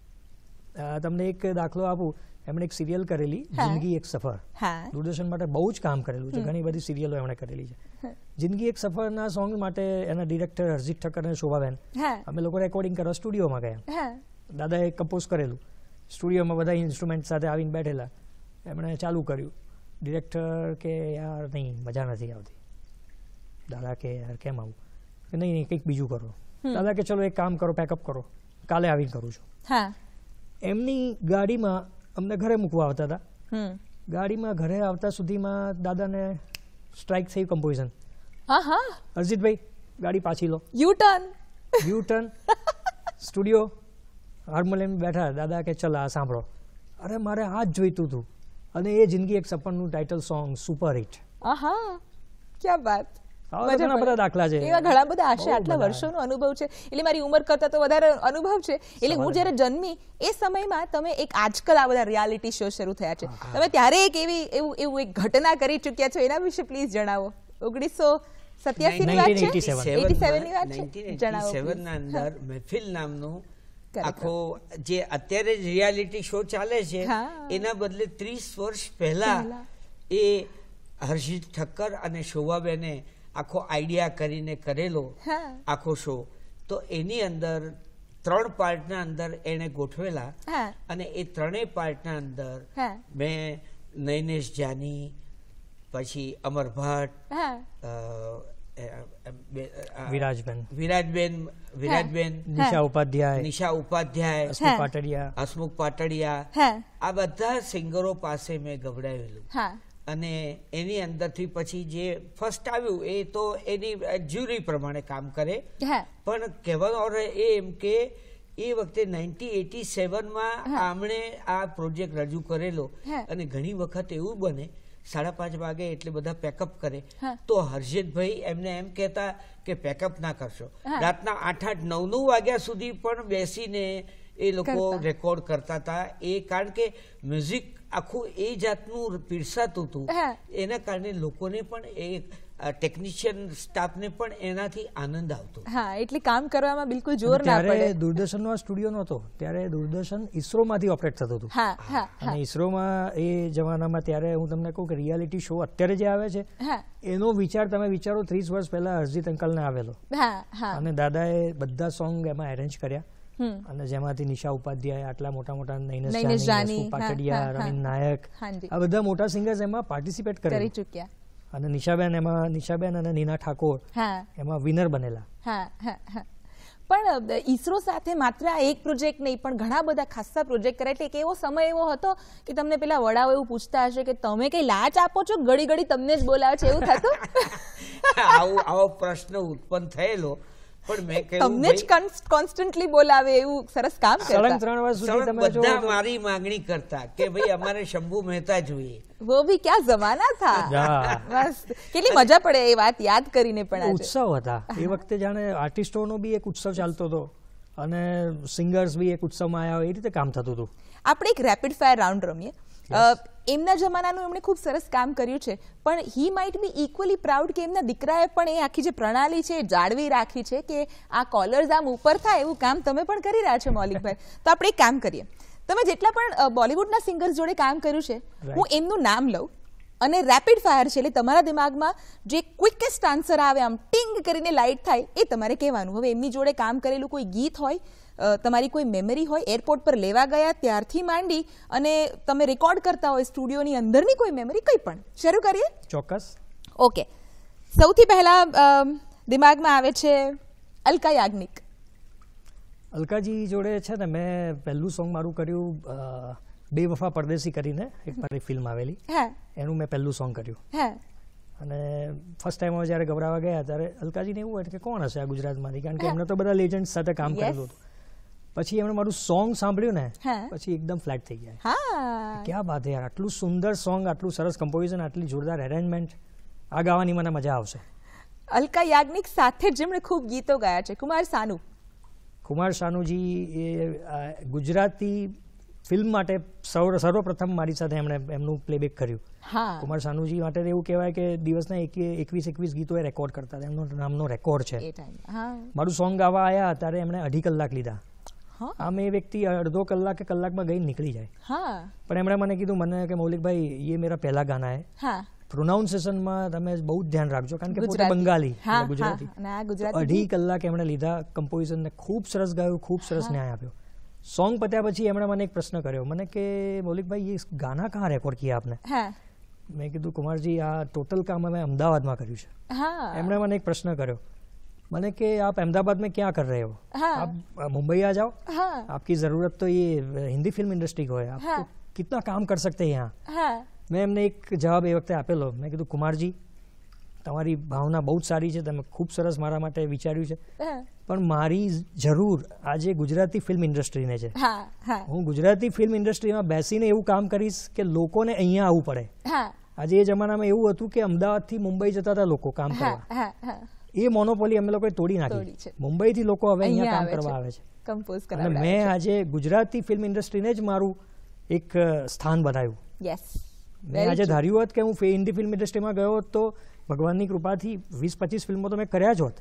તમને એક દાખલો આપું, એમણે એક સિરિયલ કરેલી જિંદગી એક સફર, દૂરદર્શન માટે બહુ જ કામ કરેલું છે, ઘણી બધી સિરિયલો એમણે કરેલી છે. જિંદગી એક સફરના સોંગ માટે એના ડિરેક્ટર હર્ષિત ઠક્કર અને શોભાબેન, અમે લોકો રેકોર્ડિંગ કરવા સ્ટુડિયોમાં ગયા. દાદાએ કમ્પોઝ કરેલું, સ્ટુડિયોમાં બધા ઇન્સ્ટ્રુમેન્ટ સાથે આવીને બેઠેલા, એમણે ચાલુ કર્યું. ડિરેક્ટર કે યાર નહીં, મજા નથી આવતી. દાદા કે યાર કેમ આવું? કે નહીં નહીં કંઈક બીજું કરો. દાદા કે ચલો એક કામ કરો, પેકઅપ કરો, કાલે આવીને કરું છું. એમની ગાડીમાં અમને ઘરે મૂકવા આવતા હતા. ગાડીમાં ઘરે આવતા સુધીમાં દાદાને સ્ટ્રાઇક થઈ કમ્પોઝિશન. હર્ષિતભાઈ ગાડી પાછી લો, U turn, U turn. Studio harmonium બેઠા, દાદા કે ચલ આ સાંભળો. અરે મારે આ જ જોઈતું હતું, અને એ જિંદગી એક સપનનું ટાઇટલ સોંગ સુપર હિટ. ક્યા વાત. ઘણા બધા દાખલા છે, એવા ઘણા બધા આશરે આટલા વર્ષોનો અનુભવ છે, એટલે મારી ઉંમર કરતા તો વધારે અનુભવ છે. એટલે હું જ્યારે જન્મી એ સમયમાં તમે એક આજકાલ આ બધા રિયાલિટી શો શરૂ થયા છે, તમે ત્યારે એક એવી એવું એવું એક ઘટના કરી ચૂક્યા છો, એના વિશે પ્લીઝ જણાવો. ઓગણીસો સત્યાસી ની વાત છે, એટી સેવન ની વાત છે, જણાવો. સેવન ના અંદર મહેફિલ નામનું આખો જે અત્યારે જ રિયાલિટી શો ચાલે છે, એના બદલે ત્રીસ વર્ષ પહેલા એ હર્ષિત ઠક્કર અને શોભાબેને આખો આઈડિયા કરીને કરેલો આખો શો. તો એની અંદર ત્રણ પાર્ટના અંદર એને ગોઠવેલા, અને એ ત્રણેય પાર્ટના અંદર મેં નૈનેશ જાની, પછી અમર ભટ્ટ, વિરાજબેન વિરાજબેન વિરાજબેન નિશા ઉપાધ્યાય નિશા ઉપાધ્યાય હસમુખ પાટડિયા હસમુખ પાટડિયા આ બધા સિંગરો પાસે મેં ગવડાવેલું. અને એની અંદરથી પછી જે ફર્સ્ટ આવ્યું એ તો એની જ્યુરી પ્રમાણે કામ કરે, પણ કહેવાનો અર્થ એ એમ કે એ વખતે નાઇન્ટીન એટી સેવનમાં આમણે આ પ્રોજેક્ટ રજૂ કરેલો, અને ઘણી વખત એવું બને સાડા પાંચ વાગે એટલે બધા પેકઅપ કરે, તો હર્ષિતભાઈ એમને એમ કહેતા કે પેકઅપ ના કરશો, રાતના આઠ આઠ નવ નવ વાગ્યા સુધી પણ બેસીને એ લોકો રેકોર્ડ કરતા હતા. એ કારણ કે મ્યુઝિક આખું એ જાતનું પીરસાતું હતું, એના કારણે લોકોને પણ એ ટેકનિશિયન સ્ટાફને પણ એનાથી આનંદ આવતો. હા, એટલે કામ કરવામાં બિલકુલ જોર ના પડે. ત્યારે દૂરદર્શનનો સ્ટુડિયો નહોતો, ત્યારે દૂરદર્શન ઇસરોમાંથી ઓપરેટ થતું હતું. હા હા. અને ઇસરોમાં એ જમાનામાં ત્યારે હું તમને કહું કે રિયાલિટી શો અત્યારે જે આવે છે એનો વિચાર તમે વિચારો ત્રીસ વર્ષ પહેલા હર્ષિત અંકલને આવેલો. અને દાદાએ બધા સોંગ એમાં એરેન્જ કર્યા, અને જેમાંથી નિશા ઉપાધ્યાય, આટલા મોટા મોટા નૈનેશ જાની, પાટડિયા, રમીન નાયક, આ બધા મોટા સિંગર્સ એમાં પાર્ટિસિપેટ કરી ચૂક્યા. અને નિશાબેન એમાં નિશાબેન અને નીના ઠાકોર એમાં વિનર બનેલા. હા હા હા. પણ ઈસરો સાથે માત્ર આ એક પ્રોજેક્ટ નહીં પણ ઘણા બધા ખાસા પ્રોજેક્ટ કરે એટલે એક એવો સમય એવો હતો કે તમને પેલા વડાઓ એવું પૂછતા હશે કે તમે કઈ લાચ આપો છો, ઘડી ઘડી તમને જ બોલાવે છે, એવું થતું? આવો આવો પ્રશ્ન ઉત્પન્ન થયેલો, પણ મેં કહ્યું તમને જ કોન્સ્ટન્ટલી બોલાવે એવું સરસ કામ કરતા. ત્રણ વર્ષ સુધી તમે બધા મારી માંગણી કરતા કે ભાઈ અમારે શંભુ મહેતા જોઈએ. वो भी क्या जमाना था. બસ કેટલી મજા પડે એ વાત યાદ કરીને. પણ ઉત્સવ હતા એ વખતે, જાણે આર્ટિસ્ટોનો બી એક ઉત્સવ ચાલતો હતો અને સિંગર્સ બી એક ઉત્સવમાં આવ્યા હોય, એ રીતે કામ થતું હતું. આપણે એક રેપિડ ફાયર રાઉન્ડ રમીએ. એમના જમાનાનું એમણે ખૂબ સરસ કામ કર્યું છે, પણ he might be equally proud કે એમના દીકરાએ પણ એ આખી જે પ્રણાલી છે જાળવી રાખી છે કે આ કોલર્સ આમ ઉપર થાય એવું કામ તમે પણ કરી રહ્યા છો મૌલિકભાઈ. તો આપણે એક કામ કરીએ, તમે જેટલા પણ બોલિવૂડના સિંગર્સ જોડે કામ કર્યું છે હું એમનું નામ લઉં અને રેપિડ ફાયર છે એટલે તમારા દિમાગમાં જે ક્વિકેસ્ટ આન્સર આવે આમ ટિંગ કરીને લાઇટ થાય એ તમારે કહેવાનું. હવે એમની જોડે કામ કરેલું કોઈ ગીત હોય, તમારી કોઈ મેમરી હોય, એરપોર્ટ પર લેવા ગયા ત્યારથી માંડી અને તમે રેકોર્ડ કરતા હોય સ્ટુડિયોની અંદરની કોઈ મેમરી, કંઈ પણ. શરૂ કરીએ? ચોક્કસ. ઓકે, સૌથી પહેલા દિમાગમાં આવે છે અલકા યાજ્ઞિક. અલકાજી જોડે છે ને મેં પહેલું સોંગ મારું કર્યું બેવફા પરદેસી કરીને, એક મારી ફિલ્મ આવેલી, એનું મેં પહેલું સોંગ કર્યું. અને ફર્સ્ટ ટાઈમ અમે જ્યારે ગભરાવા ગયા ત્યારે અલકાજીને એવું હોય કે કોણ હશે આ ગુજરાતમાંથી, કારણ કે એમને તો બધા લેજન્ડ સાથે કામ કરેલું હતું. પછી એમણે મારું સોંગ સાંભળ્યું ને પછી એકદમ ફ્લેટ થઈ ગયા. ક્યાં વાત યાર, આટલું સુંદર સોંગ, આટલું સરસ કમ્પોઝિશન, આટલી જોરદાર એરેન્જમેન્ટ, આ ગાવાની મને મજા આવશે. અલકા યાજ્ઞિક સાથે જેમણે ખૂબ ગીતો ગાયા છે કુમાર સાનુ. કુમાર સાનુજી એ ગુજરાતી ફિલ્મ માટે સર્વપ્રથમ મારી સાથે એમણે એમનું પ્લેબેક કર્યું. કુમાર સાનુજી માટે એવું કહેવાય કે દિવસના એકવીસ એકવીસ ગીતો એ રેકોર્ડ કરતા હતા, એમનો નામનો રેકોર્ડ છે. મારું સોંગ ગાવા આવ્યા ત્યારે એમણે અઢી કલાક લીધા. આમ એ વ્યક્તિ અડધો કલાક કે કલાકમાં ગઈ નીકળી જાય, પણ એમણે મને કીધું મને કે મૌલિકભાઈ એ મેરા પહેલા ગાના હે, પ્રોનાઉન્સિએશનમાં તમે બહુ જ ધ્યાન રાખજો, કારણ કે પોતે બંગાળી ગુજરાતી. અઢી કલાક એમણે લીધા, કમ્પોઝિશનને ખૂબ સરસ ગાયું, ખૂબ સરસ ન્યાય આપ્યો. સોંગ પત્યા પછી એમણે મને એક પ્રશ્ન કર્યો, મને કે મૌલિકભાઈ એ ગાના કહાં રેકોર્ડ કિયા આપને? મેં કીધું કુમારજી આ ટોટલ કામ અમે અમદાવાદમાં કર્યું છે. એમણે મને એક પ્રશ્ન કર્યો, મને કે આપ अहमदाबाद में क्या कर रहे हो, आप मुंबई आ जाओ, आपकी ज़रूरत तो ये हिंदी फिल्म इंडस्ट्री को है, आप कितना काम कर सकते हैं यहाँ. મેં એમને એક જવાબ એ વખતે આપેલો, મેં કીધું કુમારજી તમારી ભાવના બહુ જ સારી છે, તમે ખૂબ સરસ મારા માટે વિચાર્યું છે, પણ મારી જરૂર આજે ગુજરાતી ફિલ્મ ઇન્ડસ્ટ્રીને છે. હું ગુજરાતી ફિલ્મ ઇન્ડસ્ટ્રીમાં બેસીને એવું કામ કરીશ કે લોકોને અહીંયા આવવું પડે. આજે એ જમાનામાં એવું હતું કે અમદાવાદથી મુંબઈ જતા હતા લોકો કામ કરવા, એ મોનોપોલી અમે લોકોએ તોડી નાખી. મુંબઈથી લોકો હવે અહીંયા કામ કરવા આવે છે. અને મેં આજે ગુજરાતી ફિલ્મ ઇન્ડસ્ટ્રીને જ મારું એક સ્થાન બનાવ્યું. મેં આજે ધાર્યું હોત કે હું હિન્દી ફિલ્મ ઇન્ડસ્ટ્રીમાં ગયો હોત તો ભગવાનની કૃપાથી વીસ પચીસ ફિલ્મો તો મેં કર્યા જ હોત,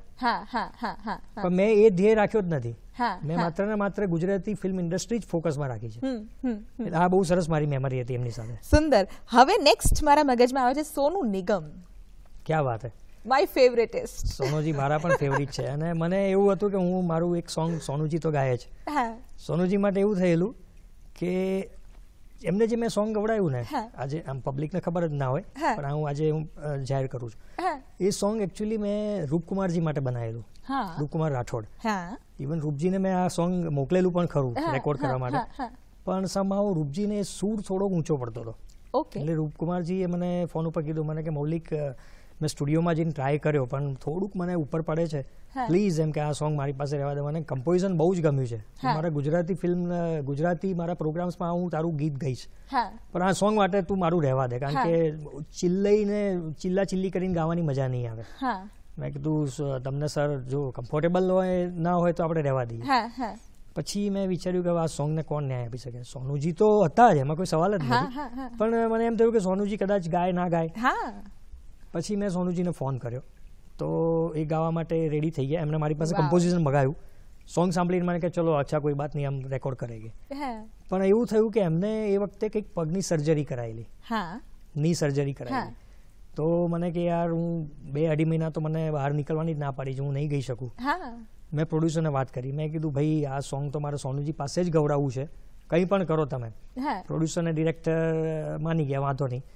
પણ મેં એ ધ્યેય રાખ્યો જ નથી. મેં માત્ર ને માત્ર ગુજરાતી ફિલ્મ ઇન્ડસ્ટ્રી જ ફોકસમાં રાખી છે. આ બહુ સરસ મારી મેમરી હતી એમની સાથે. સુંદર. હવે નેક્સ્ટ મારા મગજમાં આવે છે સોનુ નિગમ. ક્યાં વાત હે, માય ફેવરેટેસ્ટ. સોનુજી મારા પણ ફેવરિટ છે, અને મને એવું હતું કે હું મારું એક સોંગ સોનુજી તો ગાય જ. સોનુજી માટે એવું થયેલું કે એમને જે મેં સોંગ ગવડાવ્યું ને, આજે આમ પબ્લિકને ખબર જ ના હોય પણ હું આજે હું જાહેર કરું છું, એ સોંગ એકચ્યુઅલી મેં રૂપકુમારજી માટે બનાવેલું, રૂપકુમાર રાઠોડ. ઇવન રૂપજીને મેં આ સોંગ મોકલેલું પણ ખરું રેકોર્ડ કરવા માટે, પણ સમહાઉ રૂપજીને સૂર થોડો ઊંચો પડતો હતો. એટલે રૂપકુમારજીએ મને ફોન ઉપર કીધું મને કે મૌલિક મેં સ્ટુડિયોમાં જઈને ટ્રાય કર્યો પણ થોડુંક મને ઉપર પડે છે, પ્લીઝ એમ કે આ સોંગ મારી પાસે રહેવા દે. મને કમ્પોઝિશન બહુ જ ગમ્યું છે, મારા ગુજરાતી ફિલ્મ ગુજરાતી મારા પ્રોગ્રામ્સમાં હું તારું ગીત ગઈશ, પણ આ સોંગ માટે તું મારું રહેવા દે, કારણ કે ચિલ્લાઈને ચિલ્લા ચિલ્લી કરીને ગાવાની મજા નહીં આવે. મેં કીધું તમને સર જો કમ્ફર્ટેબલ હોય ના હોય તો આપણે રહેવા દઈએ. પછી મેં વિચાર્યું કે આ સોંગને કોણ ન્યાય આપી શકે. સોનુજી તો હતા જ, એમાં કોઈ સવાલ જ નથી, પણ મને એમ થયું કે સોનુજી કદાચ ગાય ના ગાય. પછી મેં સોનુજીને ફોન કર્યો તો એ ગાવા માટે રેડી થઈ ગયા. એમને મારી પાસે કમ્પોઝિશન મગાવ્યું, સોંગ સાંભળીને મને કે ચલો અચ્છા કોઈ બાત નહીં આમ રેકોર્ડ કરેંગે. પણ એવું થયું કે એમને એ વખતે કંઈક પગની સર્જરી કરાયેલી, ની સર્જરી કરાયેલી. તો મને કે યાર હું બે અઢી મહિના તો મને બહાર નીકળવાની જ ના પાડી છે, હું નહીં ગઈ શકું. મેં પ્રોડ્યુસરને વાત કરી, મેં કીધું ભાઈ આ સોંગ તો મારે સોનુજી પાસે જ ગવડાવવું છે, કંઈ પણ કરો તમે. પ્રોડ્યુસર અને ડિરેક્ટર માની ગયા વાંધો નહીં,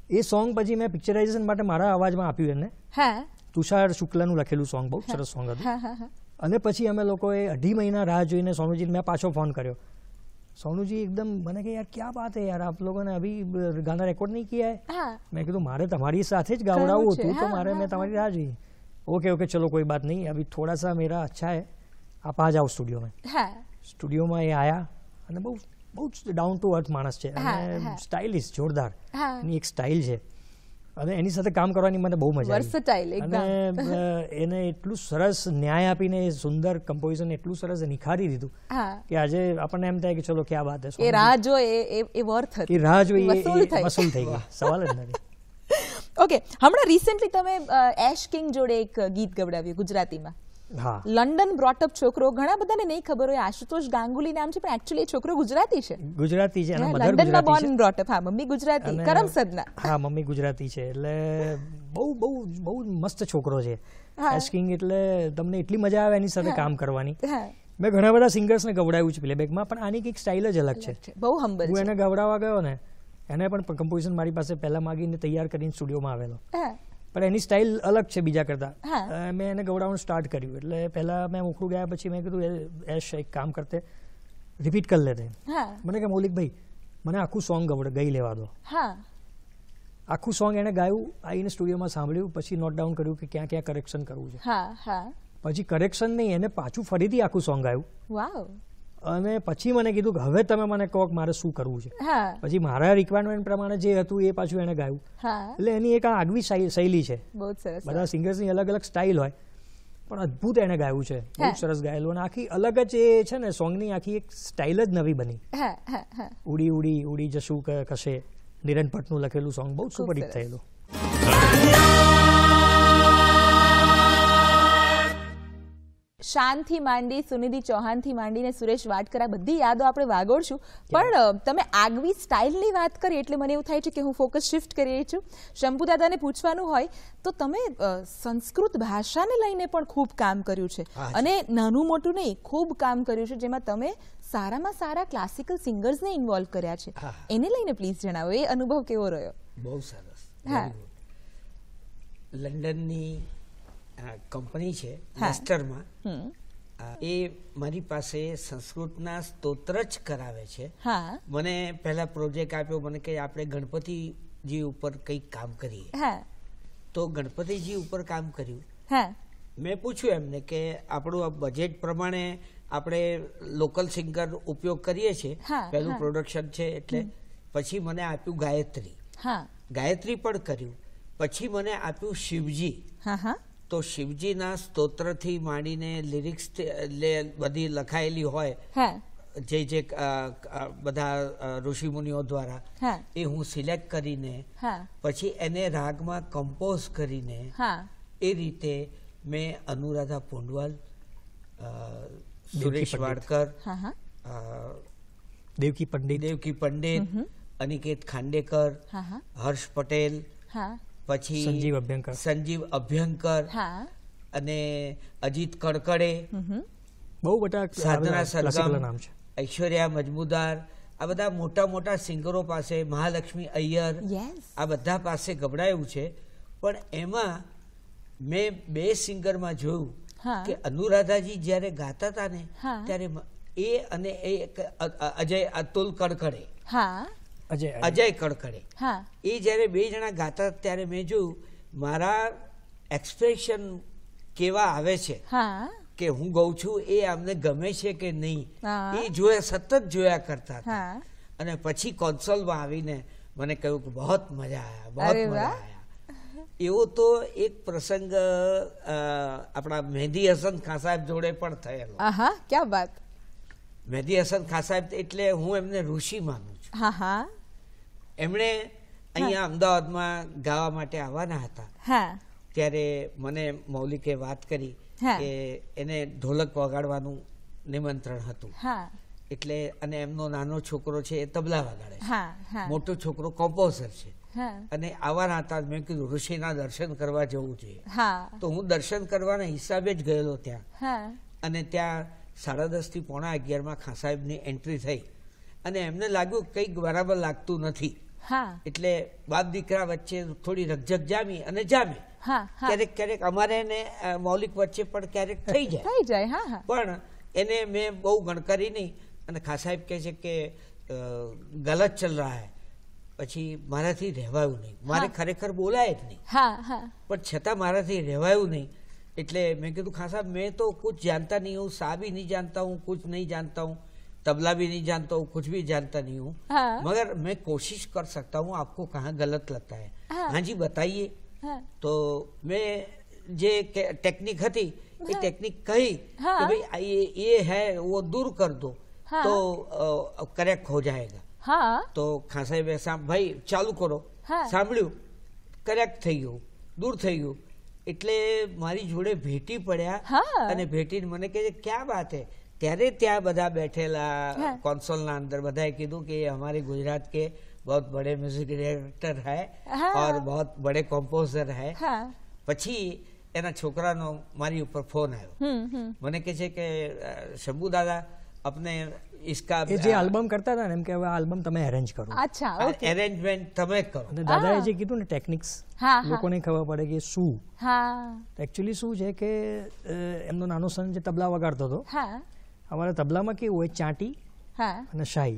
એ સોંગ પછી મેં પિક્ચરાઇઝેશન માટે મારા અવાજમાં આપ્યું એને. હા. તુષાર શુક્લાનું લખેલું સોંગ, બહુ સરસ સોંગ હતું. અને પછી અમે લોકોએ અઢી મહિના રાહ જોઈને સોનુજીને મેં પાછો ફોન કર્યો. સોનુજી એકદમ મને કે યાર ક્યાં બાત હે યાર, આપ લોકોને અભી ગાના રેકોર્ડ નહીં કિયા હે. મેં કીધું મારે તમારી સાથે જ ગાવડાવું હતું તો મારે મેં તમારી રાહ જોઈ. ओके ओके चलो कोई बात नहीं, अभी थोड़ा सा मेरा अच्छा है, आप आ जाओ स्टूडियो में. સ્ટુડિયોમાં એ આયા અને બહુ બહુ ડાઉન ટુ અર્થ માણસ છે અને સ્ટાઇલિશ જોરદાર. એની એક સ્ટાઇલ છે અને એની સાથે કામ કરવાની મને બહુ મજા આવી. અને એને એટલું સરસ ન્યાય આપીને સુંદર કમ્પોઝિશન એટલું સરસ નિખારી દીધું કે આજે આપણને એમ થાય કે ચલો ક્યાં વાત છે. એ રાહ જો એ વર્થ હતી, એ રાહ જો એ વસૂલ થઈ ગઈ, સવાલ જ નથી. ઓકે, હમણાં રિસેન્ટલી તમે એશ કિંગ જોડે એક ગીત ગવડાવ્યું ગુજરાતીમાં. હા, લંડન બ્રોટઅપ છોકરો. ઘણા બધાને નહીં ખબર હોય આશુતોષ ગાંગુલી નામ છે, પણ એકચ્યુઅલી છોકરો ગુજરાતી છે. ગુજરાતી છે, લંડનમાં born brought. Up, mummy Gujarati, કરમસદના. હા, મમ્મી ગુજરાતી છે. એટલે બહુ બહુ બહુ મસ્ત છોકરો છે એશ કિંગ. એટલે તમને એટલી મજા આવે એની સાથે કામ કરવાની. મેં ઘણા બધા સિંગર્સને ગવડાવ્યું છે પ્લેબેકમાં, પણ આની કંઈક સ્ટાઇલ જ અલગ છે. બહુ હમ્બલ. હું એને ગવડાવવા ગયો ને, એને પણ કમ્પોઝિશન મારી પાસે પહેલા માગીને તૈયાર કરીને સ્ટુડિયોમાં આવેલો, પણ એની સ્ટાઇલ અલગ છે બીજા કરતા. મેં એને ગવડાવવાનું સ્ટાર્ટ કર્યું. એટલે પહેલા મેં મોકલું ગયા પછી મેં કીધું એશ એક કામ કરતે, રિપીટ કરી લેતે. મને કે મૌલિક ભાઈ મને આખું સોંગ ગવડ ગઈ લેવા દો. આખું સોંગ એને ગાયું, આવીને સ્ટુડિયોમાં સાંભળ્યું, પછી નોટ ડાઉન કર્યું કે ક્યાં ક્યાં કરેક્શન કરવું છે. પછી કરેક્શન નહીં, એને પાછું ફરીથી આખું સોંગ ગાયું. અને પછી મને કીધું કે હવે તમે મને કહો કે મારે શું કરવું છે. પછી મારા રિક્વાયરમેન્ટ પ્રમાણે જે હતું એ પાછું એને ગાયું. એટલે એની એક આ આગવી શૈલી છે. બધા સિંગર્સની અલગ અલગ સ્ટાઇલ હોય, પણ અદ્ભુત એને ગાયું છે, બહુ સરસ ગાયેલું. અને આખી અલગ જ એ છે ને સોંગની આખી એક સ્ટાઇલ જ નવી બની. ઉડી ઉડી ઉડી જશું કશે, નિરન ભટ્ટનું લખેલું સોંગ, બહુ સુપરહિટ થયેલું. શાનથી માંડી, સુનિધિ ચૌહાણથી માંડીને સુરેશ વાડકરા, બધી યાદો આપણે વાગોળશું. પણ તમે આગવી સ્ટાઇલની વાત કરી એટલે મને એવું થાય છે કે હું ફોકસ શિફ્ટ કરી રહી છું. શંભુ દાદાને પૂછવાનું હોય તો તમે સંસ્કૃત ભાષાને લઈને પણ ખૂબ કામ કર્યું છે, અને નાનું મોટું નહીં, ખૂબ કામ કર્યું છે, જેમાં તમે સારામાં સારા ક્લાસિકલ સિંગર્સને ઇન્વોલ્વ કર્યા છે. એને લઈને પ્લીઝ જણાવો, એ અનુભવ કેવો રહ્યો? બહુ સરસ. હા, લંડનની કંપની છે લેસ્ટરમાં, એ મારી પાસે સંસ્કૃતના સ્તોત્ર જ કરાવે છે. મને પહેલા પ્રોજેક્ટ આપ્યો, મને કે આપણે ગણપતિજી ઉપર કંઈક કામ કરીએ. તો ગણપતિજી ઉપર કામ કર્યું. મેં પૂછ્યું એમને કે આપણું બજેટ પ્રમાણે આપણે લોકલ સિંગર ઉપયોગ કરીએ છીએ, પહેલું પ્રોડક્શન છે એટલે. પછી મને આપ્યું ગાયત્રી, ગાયત્રી પણ કર્યું. પછી મને આપ્યું શિવજી. તો શિવજીના સ્તોત્રથી માંડીને લિરિક્સ બધી લખાયેલી હોય, જે જે બધા ઋષિમુનિઓ દ્વારા, એ હું સિલેક્ટ કરીને પછી એને રાગમાં કમ્પોઝ કરીને એ રીતે મેં અનુરાધા પોંડવાલ, સુરેશ વાડકર, દેવકી પંડિત દેવકી પંડિત અનિકેત ખાંડેકર, હર્ષ પટેલ, પછી સંજીવ અભ્યંકર સંજીવ અભ્યંકર અને અજીત કડકડે, બહુ બધા સાધના સરગમ, ઐશ્વર્યા મજમુદાર, આ બધા મોટા મોટા સિંગરો પાસે, મહાલક્ષ્મી અય્યર, આ બધા પાસે ગવડાયું છે. પણ એમાં મેં બે સિંગરમાં જોયું કે અનુરાધાજી જ્યારે ગાતા હતા ને ત્યારે એ અને અજય અતુલ કડકડે, અજય કડકડે, એ જ્યારે બે જણા ગાતા ત્યારે મેં જોયું મારા એક્સપ્રેશન કેવા આવે છે, કે હું ગઉં છું એ અમને ગમે છે કે નહીં, એ જોયા સતત જોયા કરતા હતા. અને પછી કોન્સોલમાં આવીને મને કહ્યું કે બહુ મજા આયા, બહુ મજા આયા. એવો તો એક પ્રસંગ આપણા મહેદી હસન ખાન સાહેબ જોડે પણ થયેલો. ક્યાં વાત! મહેદી હસન ખાન સાહેબ એટલે હું એમને ઋષિ માનું છું. એમણે અહીંયા અમદાવાદમાં ગાવા માટે આવવાના હતા, ત્યારે મને મૌલિકે વાત કરી કે એને ઢોલક વગાડવાનું નિમંત્રણ હતું. એટલે અને એમનો નાનો છોકરો છે એ તબલા વગાડે છે, મોટો છોકરો કોમ્પોઝર છે, અને આવવાના હતા. મેં કીધું ઋષિના દર્શન કરવા જવું જોઈએ. તો હું દર્શન કરવાના હિસાબે જ ગયેલો ત્યાં. અને ત્યાં સાડા દસ થી પોણા અગિયારમાં ખાન સાહેબની એન્ટ્રી થઈ, અને એમને લાગ્યું કંઈક બરાબર લાગતું નથી. એટલે બાપ દીકરા વચ્ચે થોડી રકઝક જામી અને જામે. ક્યારેક ક્યારેક અમારે ને મૌલિક વચ્ચે પણ ક્યારેક થઈ જાય થઈ જાય પણ એને મેં બહુ ગણકારી નહીં. અને ખાસ સાહેબ કહે છે કે ગલત ચલ રહા હૈ, પછી મારાથી રહેવાયું નહીં. મારે ખરેખર બોલાય જ નહીં, પણ છતાં મારાથી રહેવાયું નહીં. એટલે મેં કીધું ખાસ સાહેબ મેં તો कुछ जानता नहीं हूँ, सा भी नहीं जानता हूँ, कुछ नहीं जानता हूँ, तबला भी नहीं जानता हूँ, कुछ भी जानता नहीं हूँ, मगर मैं कोशिश कर सकता हूँ आपको कहाँ गलत लगता है. हाँ जी बताइए. तो मैं જે ટેકનિક હતી એ ટેકનિક કહી કે ભાઈ ये ये है वो दूर कर दो तो करेक्ट हो जाएगा. તો ખાન સાહેબે ભાઈ ચાલુ કરો, સાંભળ્યું, કરેક્ટ થઈ ગયું, દૂર થઈ ગયું. એટલે મારી જોડે ભેટી પડ્યા અને ભેટીને મને કહે છે ક્યાં વાત હે. ત્યારે ત્યાં બધા બેઠેલા કોન્સોલના અંદર બધાએ કીધું કે અમારે ગુજરાત કે बहुत बड़े म्यूजिक डायरेक्टर है और बहुत बड़े कंपोजर है. પછી એના છોકરાનો મારી ઉપર ફોન આવ્યો. મને કહે છે કે શંભુ દાદા આપને इसका જે આલ્બમ કરતા હતા ને એમ કે હવે આલ્બમ તમે અરેન્જ કરો. અચ્છા, ઓકે, અરેન્જમેન્ટ તમે કરો. અને દાદાએ જે કીધું ને ટેકનિક્સ લોકોને ખબર પડે કે શું એકચ્યુઅલી શું છે કે એમનો નાનો સન જે તબલા વગાડતો હતો, અમારા તબલામાં કેવું હોય ચાટી અને શાહી.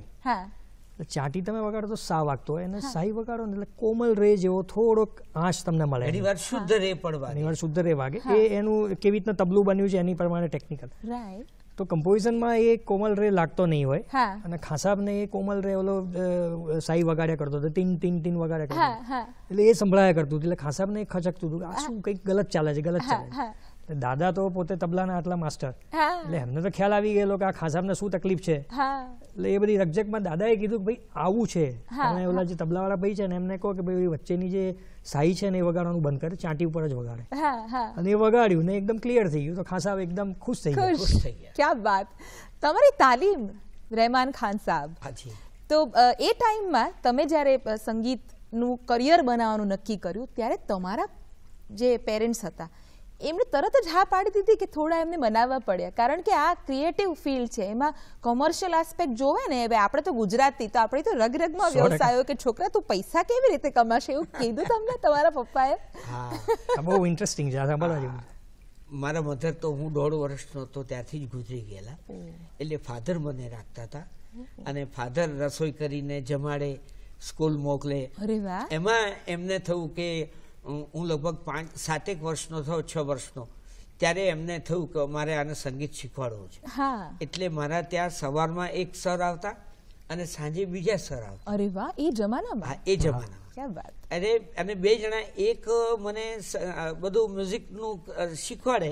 ચાટી તમે વગાડો તો સા વાગતો હોય અને શાહી વગાડો ને એટલે કોમલ રે જેવો થોડોક આંચ તમને મળે. ઘણી વાર શુદ્ધ રે પડવા, ઘણી વાર શુદ્ધ રે વાગે. એ એનું કેવી રીતના તબલું બન્યું છે એની પ્રમાણે ટેકનિકલ. તો કમ્પોઝિશનમાં એ કોમલ રે લાગતો નહીં હોય અને ખાસાબને એ કોમલ રે ઓલો શાહી વગાડ્યા કરતો હતો, ટીન ટીન ટીન વગાડ્યા કરતો, એટલે એ સંભળાયા કરતું એટલે ખાસાબને ખચકતું હતું આ શું કંઈક ગલત ચાલે છે, ગલત ચાલે છે. દાદા તો પોતે તબલાના આટલા માસ્ટર, એટલે એમને તો ખ્યાલ આવી ગયેલો કે આ ખાસાબને શું તકલીફ છે. એટલે એ બધી રકઝકમાં દાદાએ કીધું કે ભાઈ આવું છે, તમે ઓલા જે તબલાવાળા ભાઈ છે ને એમને કહો કે ભાઈ વચ્ચેની જે સાઈ છે ને એ વગાડવાનું બંધ કરે, ચાંટી ઉપર જ વગાડે. અને એ વગાડ્યું ને એકદમ ક્લિયર થઈ ગયું તો ખાસાબ એકદમ ખુશ થઈ ગયા. ખુશ થઈ ગયા. ક્યા વાત. તમારી તાલીમ રહેમાન ખાન સાહેબ, તો એ ટાઈમમાં તમે જ્યારે સંગીતનું કરિયર બનાવવાનું નક્કી કર્યું ત્યારે તમારા જે પેરેન્ટ્સ હતા એમણે તરત જ હા પાડી દીધી કે થોડા એમને બનાવવા પડ્યા? કારણ કે આ ક્રિએટિવ ફિલ્ડ છે, એમાં કોમર્શિયલ આસ્પેક્ટ જોવે ને. હવે આપણે તો ગુજરાતી, તો આપણે તો રગરગમાં વ્યવસાયો કે છોકરા તું પૈસા કેવી રીતે કમાશે એવું કીધું તમને તમારા પપ્પાએ? હા, બહુ ઇન્ટરેસ્ટિંગ છે સાંભળવા જેવું. મારા મધર તો હું દોઢ વર્ષનો હતો ત્યારથી જ ગુજરી ગયેલા, એટલે ફાધર મને રાખતા હતા અને ફાધર રસોઈ કરીને જમાડે, સ્કૂલ મોકલે. એમાં એમને થયું કે હું લગભગ પાંચ સાતેક વર્ષનો થયો, છ વર્ષનો, ત્યારે એમને થયું કે મારે આને સંગીત શીખવાડવું છે. એટલે મારા ત્યાં સવારમાં એક સર આવતા અને સાંજે બીજા સર આવતા. અરે વાહ, એ જમાનામાં? હા, એ જમાનામાં. ક્યા વાત. અરે અને બે જણા, એક મને બધું મ્યુઝિકનું શીખવાડે,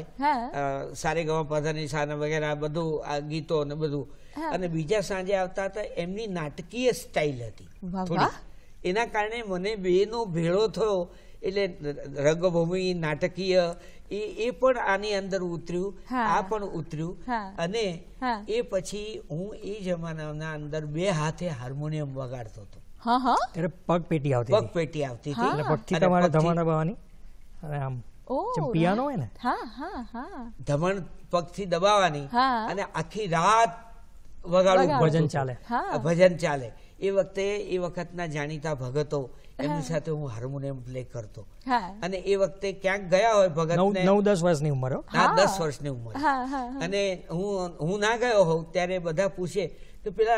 સારે ગમા પધાની સાના વગેરે બધું આ ગીતો ને બધું, અને બીજા સાંજે આવતા હતા. એમની નાટકીય સ્ટાઇલ હતી થોડી, એના કારણે મને બેનો ભેળો થયો. એટલે રંગભૂમિ, નાટકીય એ પણ આની અંદર ઉતર્યું, આ પણ ઉતર્યું. અને એ પછી હું એ જમાનાના અંદર બે હાથે હાર્મોનિયમ વગાડતો હતો. ત્યારે પગ પેટી આવતી, પગ પેટી આવતી હતી, એટલે પગથી તમારે ધમણ દબાવવાની અને આમ જેમ પિયાનો હોય ને, ધમણ પગથી દબાવવાની અને આખી રાત વગાડવું, ભજન ચાલે, ભજન ચાલે. એ વખતે એ વખતના જાણીતા ભગતો એમની સાથે હું હાર્મોનિયમ પ્લે કરતો. અને એ વખતે ક્યાંક ગયા હોય ભગત, નવ દસ વર્ષની ઉંમર, હા દસ વર્ષની ઉંમર, અને હું હું ના ગયો હોઉં ત્યારે બધા પૂછે કે પેલા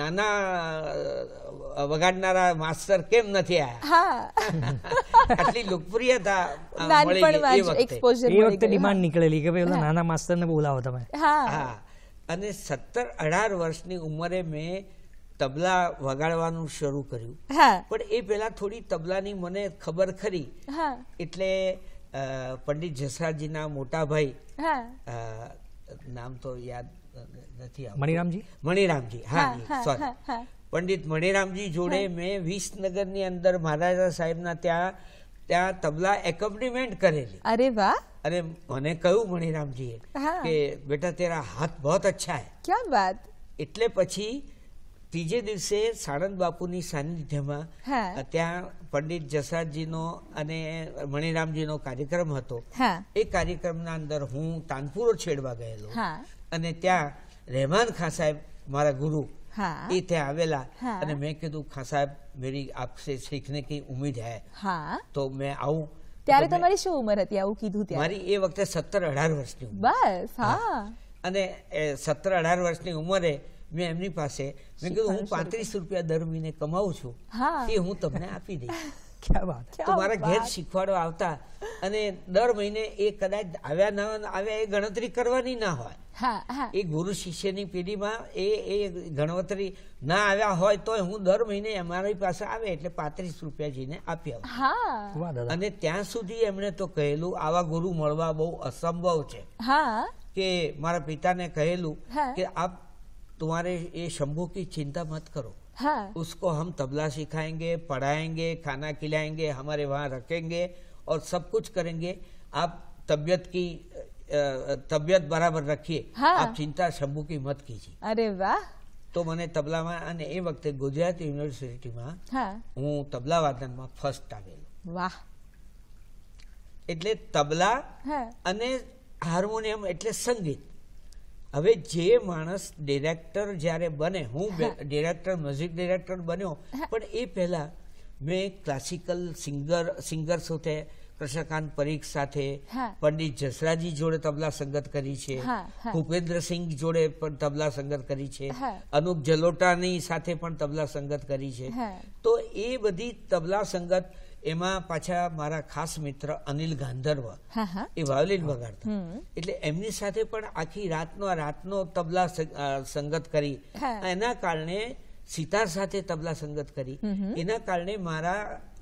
નાના વગાડનારા માસ્ટર કેમ નથી આયા? આટલી લોકપ્રિયતા એ વખતે ડિમાન્ડ નીકળેલી કે ભાઈ નાના માસ્ટર ને બોલાવો તમે. હા, અને સત્તર અઢાર વર્ષની ઉંમરે મેં તબલા વગાડવાનું શરૂ કર્યું. પણ એ પેલા થોડી તબલાની મને ખબર ખરી. એટલે પંડિત જસરાજજીના મોટા ભાઈ, નામ તો યાદ નથી, મણિરામજી, મણિરામજી, હા સોરી, પંડિત મણિરામજી જોડે મેં વિસનગરની અંદર મહારાજા સાહેબના ત્યાં ત્યાં તબલા એકોમ્પનીમેન્ટ કરેલી. અરે વાહ. અને મને કહ્યું મણિરામજીએ કે બેટા તેરા હાથ બહુ અચ્છા હૈ. ક્યા વાત. એટલે પછી ત્રીજે દિવસે સાણંદ બાપુની સાનિધ્યમાં ત્યાં પંડિત જસરાજજીનો અને મણિરામજીનો કાર્યક્રમ હતો. એ કાર્યક્રમના અંદર હું તાનપુરો છેડવા ગયેલો અને ત્યાં રહેમાન ખાન સાહેબ મારા ગુરુ એ ત્યાં આવેલા અને મેં કીધું ખાન સાહેબ મેરી આપસે सीखने की उम्मीद है હા તો મેં આવું. ત્યારે તમારી શું ઉંમર હતી આવું કીધું ત્યારે? મારી એ વખતે સત્તર અઢાર વર્ષની ઉંમર. બસ હા. અને સત્તર અઢાર વર્ષની ઉંમરે મેં એમની પાસે મેં કીધું હું પાંત્રીસ રૂપિયા દર મહિને કમાઉં છું એ હું તમને આપી દઈશ. ક્યાં વાત. તો મારા ઘેર શીખવાડો આવતા અને દર મહિને એ કદાચ આવ્યા ના આવ્યા એ ગણતરી કરવાની ના હોય. એ ગુરુ શિષ્યની પેઢીમાં એ એ ગણતરી ના આવ્યા હોય તો હું દર મહિને અમારી પાસે આવે એટલે પાંત્રીસ રૂપિયા જઈને આપી આવું. અને ત્યાં સુધી એમણે તો કહેલું આવા ગુરુ મળવા બહુ અસંભવ છે કે મારા પિતાને કહેલું કે આપ तुम्हारे ये शंभू की चिंता मत करो. हाँ. उसको हम तबला सिखाएंगे, पढ़ाएंगे, खाना खिलाएंगे, हमारे वहाँ रखेंगे और सब कुछ करेंगे. आप तबीयत की तबीयत बराबर रखिए. हाँ. आप चिंता शंभू की मत कीजिए. अरे वाह. તો મને તબલામાં અને એ વખતે ગુજરાત યુનિવર્સિટીમાં હું તબલા વાદનમાં ફર્સ્ટ આવેલો. વાહ. એટલે તબલા અને હાર્મોનિયમ એટલે સંગીત. હવે જે માણસ ડિરેક્ટર જ્યારે બને, હું ડિરેક્ટર મ્યુઝિક ડિરેક્ટર બન્યો, પણ એ પહેલા મેં ક્લાસિકલ સિંગર સિંગર સાથે કૃષ્ણકાંત પરીખ સાથે, પંડિત જસરાજી જોડે તબલા સંગત કરી છે, ભૂપેન્દ્રસિંહ જોડે પણ તબલા સંગત કરી છે, અનુપ જલોટાની સાથે પણ તબલા સંગત કરી છે. તો એ બધી તબલા સંગત એમાં પાછા મારા ખાસ મિત્ર અનિલ ગાંધર્વ એ વાયોલિન વગાડતા, એટલે એમની સાથે પણ આખી રાતનો રાતનો તબલા સંગત કરી. એના કારણે સિતાર સાથે તબલા સંગત કરી. એના કારણે મારા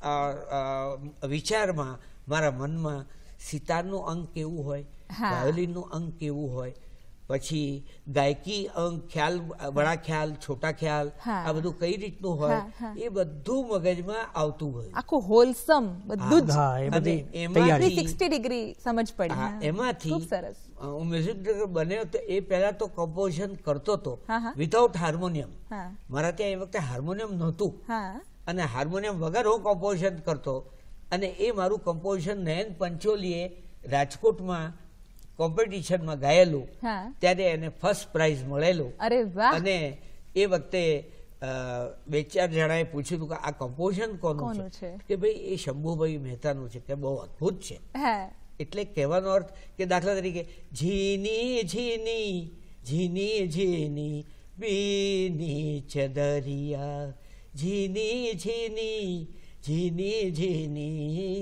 વિચારમાં, મારા મનમાં સિતારનું અંગ કેવું હોય, વાયોલિનનું અંગ કેવું હોય, પછી ગાયકી અંગ, ખ્યાલ, બડા ખ્યાલ, છોટા ખ્યાલ, આ બધું કઈ રીતનું હોય એ બધું મગજમાં આવતું હોય. આખું હોલસમ બધું જ ત્રણસો સાઠ ડિગ્રી સમજ પડી. એમાંથી હું મ્યુઝિક ડિરેક્ટર બન્યો તો એ પહેલા તો કમ્પોઝિશન કરતો હતો વિધાઉટ હાર્મોનિયમ. મારા ત્યાં એ વખતે હાર્મોનિયમ નહોતું અને હાર્મોનિયમ વગર હું કમ્પોઝિશન કરતો. અને એ મારું કમ્પોઝિશન નયન પંચોલીએ રાજકોટમાં કોમ્પિટિશનમાં ગાયેલું, ત્યારે એને ફર્સ્ટ પ્રાઇઝ મળેલું. અને એ વખતે બે ચાર જણાએ પૂછ્યું હતું કે આ કમ્પોઝિશન કોનું છે, કે ભાઈ એ શંભુભાઈ મહેતાનું છે, કે બહુ અદભુત છે. એટલે કહેવાનો અર્થ કે દાખલા તરીકે ઝીની ઝીની ઝીની ઝીની બીની ચદરિયા, ઝીની ઝીની ઝીની ઝીની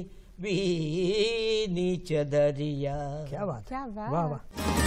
બીની ચદરિયા. ક્યા વાત. વાહ વાહ.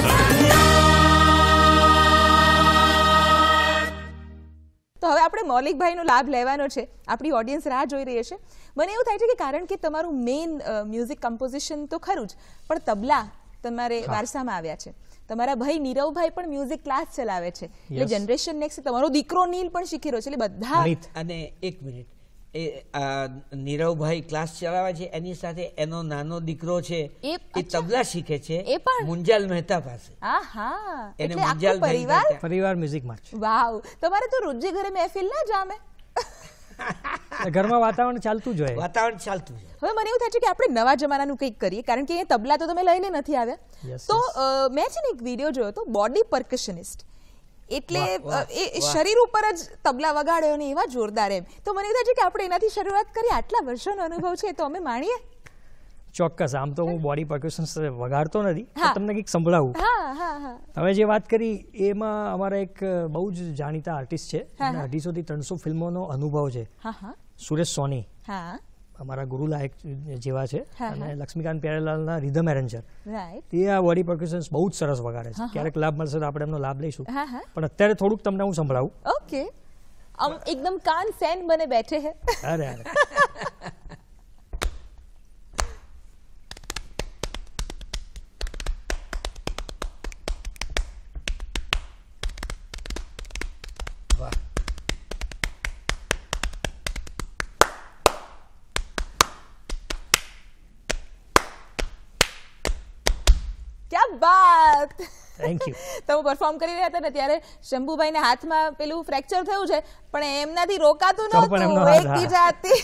તો હવે આપણે મૌલિકભાઈનો લાભ લેવાનો છે. આપણી ઓડિયન્સ રાહ જોઈ રહી છે. મને એવું થાય છે કે કારણ કે તમારું મેઇન મ્યુઝિક કમ્પોઝિશન તો ખરું જ, પણ તબલા તમારે વારસામાં આવ્યા છે. તમારા ભાઈ નીરવભાઈ પણ મ્યુઝિક ક્લાસ ચલાવે છે, એટલે જનરેશન નેક્સ્ટ. તમારો દીકરો નીલ પણ શીખી રહ્યો છે, એટલે બધા. અને એક મિનિટ, એ નીરવભાઈ ક્લાસ ચલાવે છે, એની સાથે એનો નાનો દીકરો છે એ તબલા શીખે છે મુંજાલ મહેતા પાસે. આહા, એને એટલે મુંજાલ પરિવાર પરિવાર મ્યુઝિક માર્ચ. વાવ. તમારે તો રોજે ઘરે મહેફિલ ના જામે? ઘરમાં વાતાવરણ ચાલતું જ હોય. વાતાવરણ ચાલતું છે. હવે મને એવું થાય છે કે આપણે નવા જમાનાનું કંઈક કરીએ, કારણ કે એ તબલા તો તમે લઈને નથી આવ્યા. તો મેં છે ને એક વિડીયો જોયો હતો, બોડી પરકશનિસ્ટ, એટલે એ શરીર ઉપર જ તબલા વગાડ્યો ને એવા જોરદાર. એમ તો મને થાય છે કે આપણે એનાથી શરૂઆત કરીએ. આટલા વર્ષોનો અનુભવ છે તો અમે માણીએ. ચોક્કસ. આમ તો હું બોડી પરકશન વગાડતો નથી, તમને કંઈક સંભળાવું. હવે જે વાત કરી એમાં અમારા એક બહુ જ જાણીતા આર્ટિસ્ટ છે, અઢીસો થી ત્રણસો ફિલ્મોનો અનુભવ છે, સુરેશ સોની, અમારા ગુરુ લાયક જેવા છે, અને લક્ષ્મીકાંત પ્યારેલાલના રિધમ એરેન્જર. એ આ બોડી પરકશન્સ બહુ જ સરસ વગાડે છે. ક્યારેક લાભ મળશે તો આપણે એમનો લાભ લઈશું, પણ અત્યારે થોડુંક તમને હું સંભળાવું. ઓકે. આમ એકદમ કાન સેન બને બેઠે હે. અરે અરે. Thank you. તમે પરફોર્મ કરી રહ્યા હતા ને ત્યારે શંભુભાઈને હાથમાં પેલું ફ્રેક્ચર થયું છે, પણ એમનાથી રોકાતું નહોતું એકબીજાથી.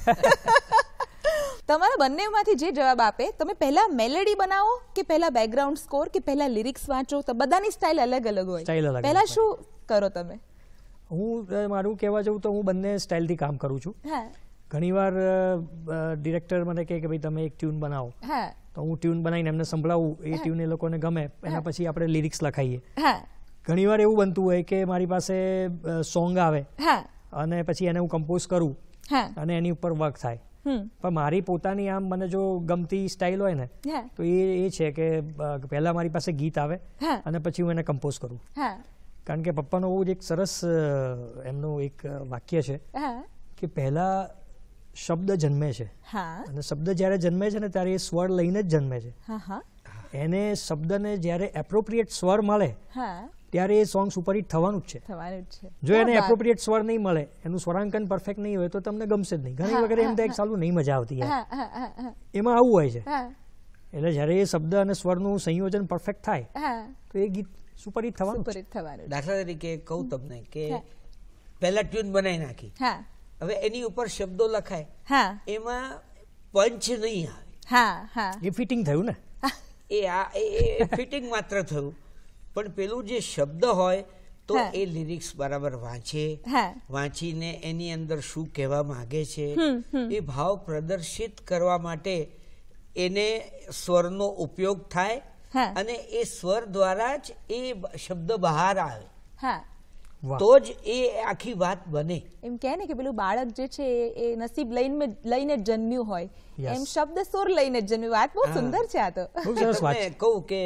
તમારા બંનેમાંથી જે જવાબ આપે, તમે પહેલા મેલેડી બનાવો કે પહેલા બેકગ્રાઉન્ડ સ્કોર કે પહેલા લિરિક્સ વાંચો? તો બધાની સ્ટાઇલ અલગ અલગ હોય. પહેલા શું કરો તમે? હું મારું કહેવા જાઉં તો હું બંને સ્ટાઇલથી કામ કરું છું. ઘણીવાર ડિરેક્ટર મને કહે કે ભાઈ તમે એક ટ્યુન બનાવો, તો હું ટ્યુન બનાવીને એમને સંભળાવું, એ ટ્યુન એ લોકોને ગમે, એના પછી આપણે લિરિક્સ લખાઈએ. ઘણીવાર એવું બનતું હોય કે મારી પાસે સોંગ આવે અને પછી એને હું કમ્પોઝ કરું અને એની ઉપર વર્ક થાય. પણ મારી પોતાની આમ મને જો ગમતી સ્ટાઇલ હોય ને તો એ એ છે કે પહેલા મારી પાસે ગીત આવે અને પછી હું એને કમ્પોઝ કરું. કારણ કે પપ્પાનો બહુ જ એક સરસ એમનું એક વાક્ય છે કે પહેલા શબ્દ જન્મે છે અને શબ્દ જ્યારે જન્મે છે ને ત્યારે એ સ્વર લઈને જ જન્મે છે. એને શબ્દને જ્યારે એપ્રોપ્રિએટ સ્વર મળે ત્યારે એ સોંગ સુપરહિટ થવાનું જ છે. જો એને એપ્રોપ્રિએટ સ્વર નહીં મળે, એનું સ્વરાંકન પરફેક્ટ નહીં હોય તો તમને ગમશે જ નહીં. ઘણી વખત એમ થાય સાલું નહીં મજા આવતી, એમાં આવું હોય છે. એટલે જ્યારે એ શબ્દ અને સ્વરનું સંયોજન પરફેક્ટ થાય તો એ ગીત સુપરહિટ થવાનું. દાખલા તરીકે કહું તમને કે પહેલા ટ્યુન બનાવી નાખી, હવે એની ઉપર શબ્દો લખાય, એમાં પંચ નહીં આવે, એ ફિટિંગ થયું ને, એ આ ફિટિંગ માત્ર થયું. પણ પેલું જે શબ્દ હોય તો એ લિરિક્સ બરાબર વાંચે, વાંચીને એની અંદર શું કહેવા માંગે છે એ ભાવ પ્રદર્શિત કરવા માટે એને સ્વરનો ઉપયોગ થાય અને એ સ્વર દ્વારા જ એ શબ્દ બહાર આવે, તો જ એ આખી વાત બને. એમ કહે ને કે પેલું બાળક જે છે એ નસીબ લઈને લઈને જન્મ્યું હોય, એમ શબ્દ સુર લઈને જ જન્મ્યું. વાત બહુ સુંદર છે. આ તો કહું કે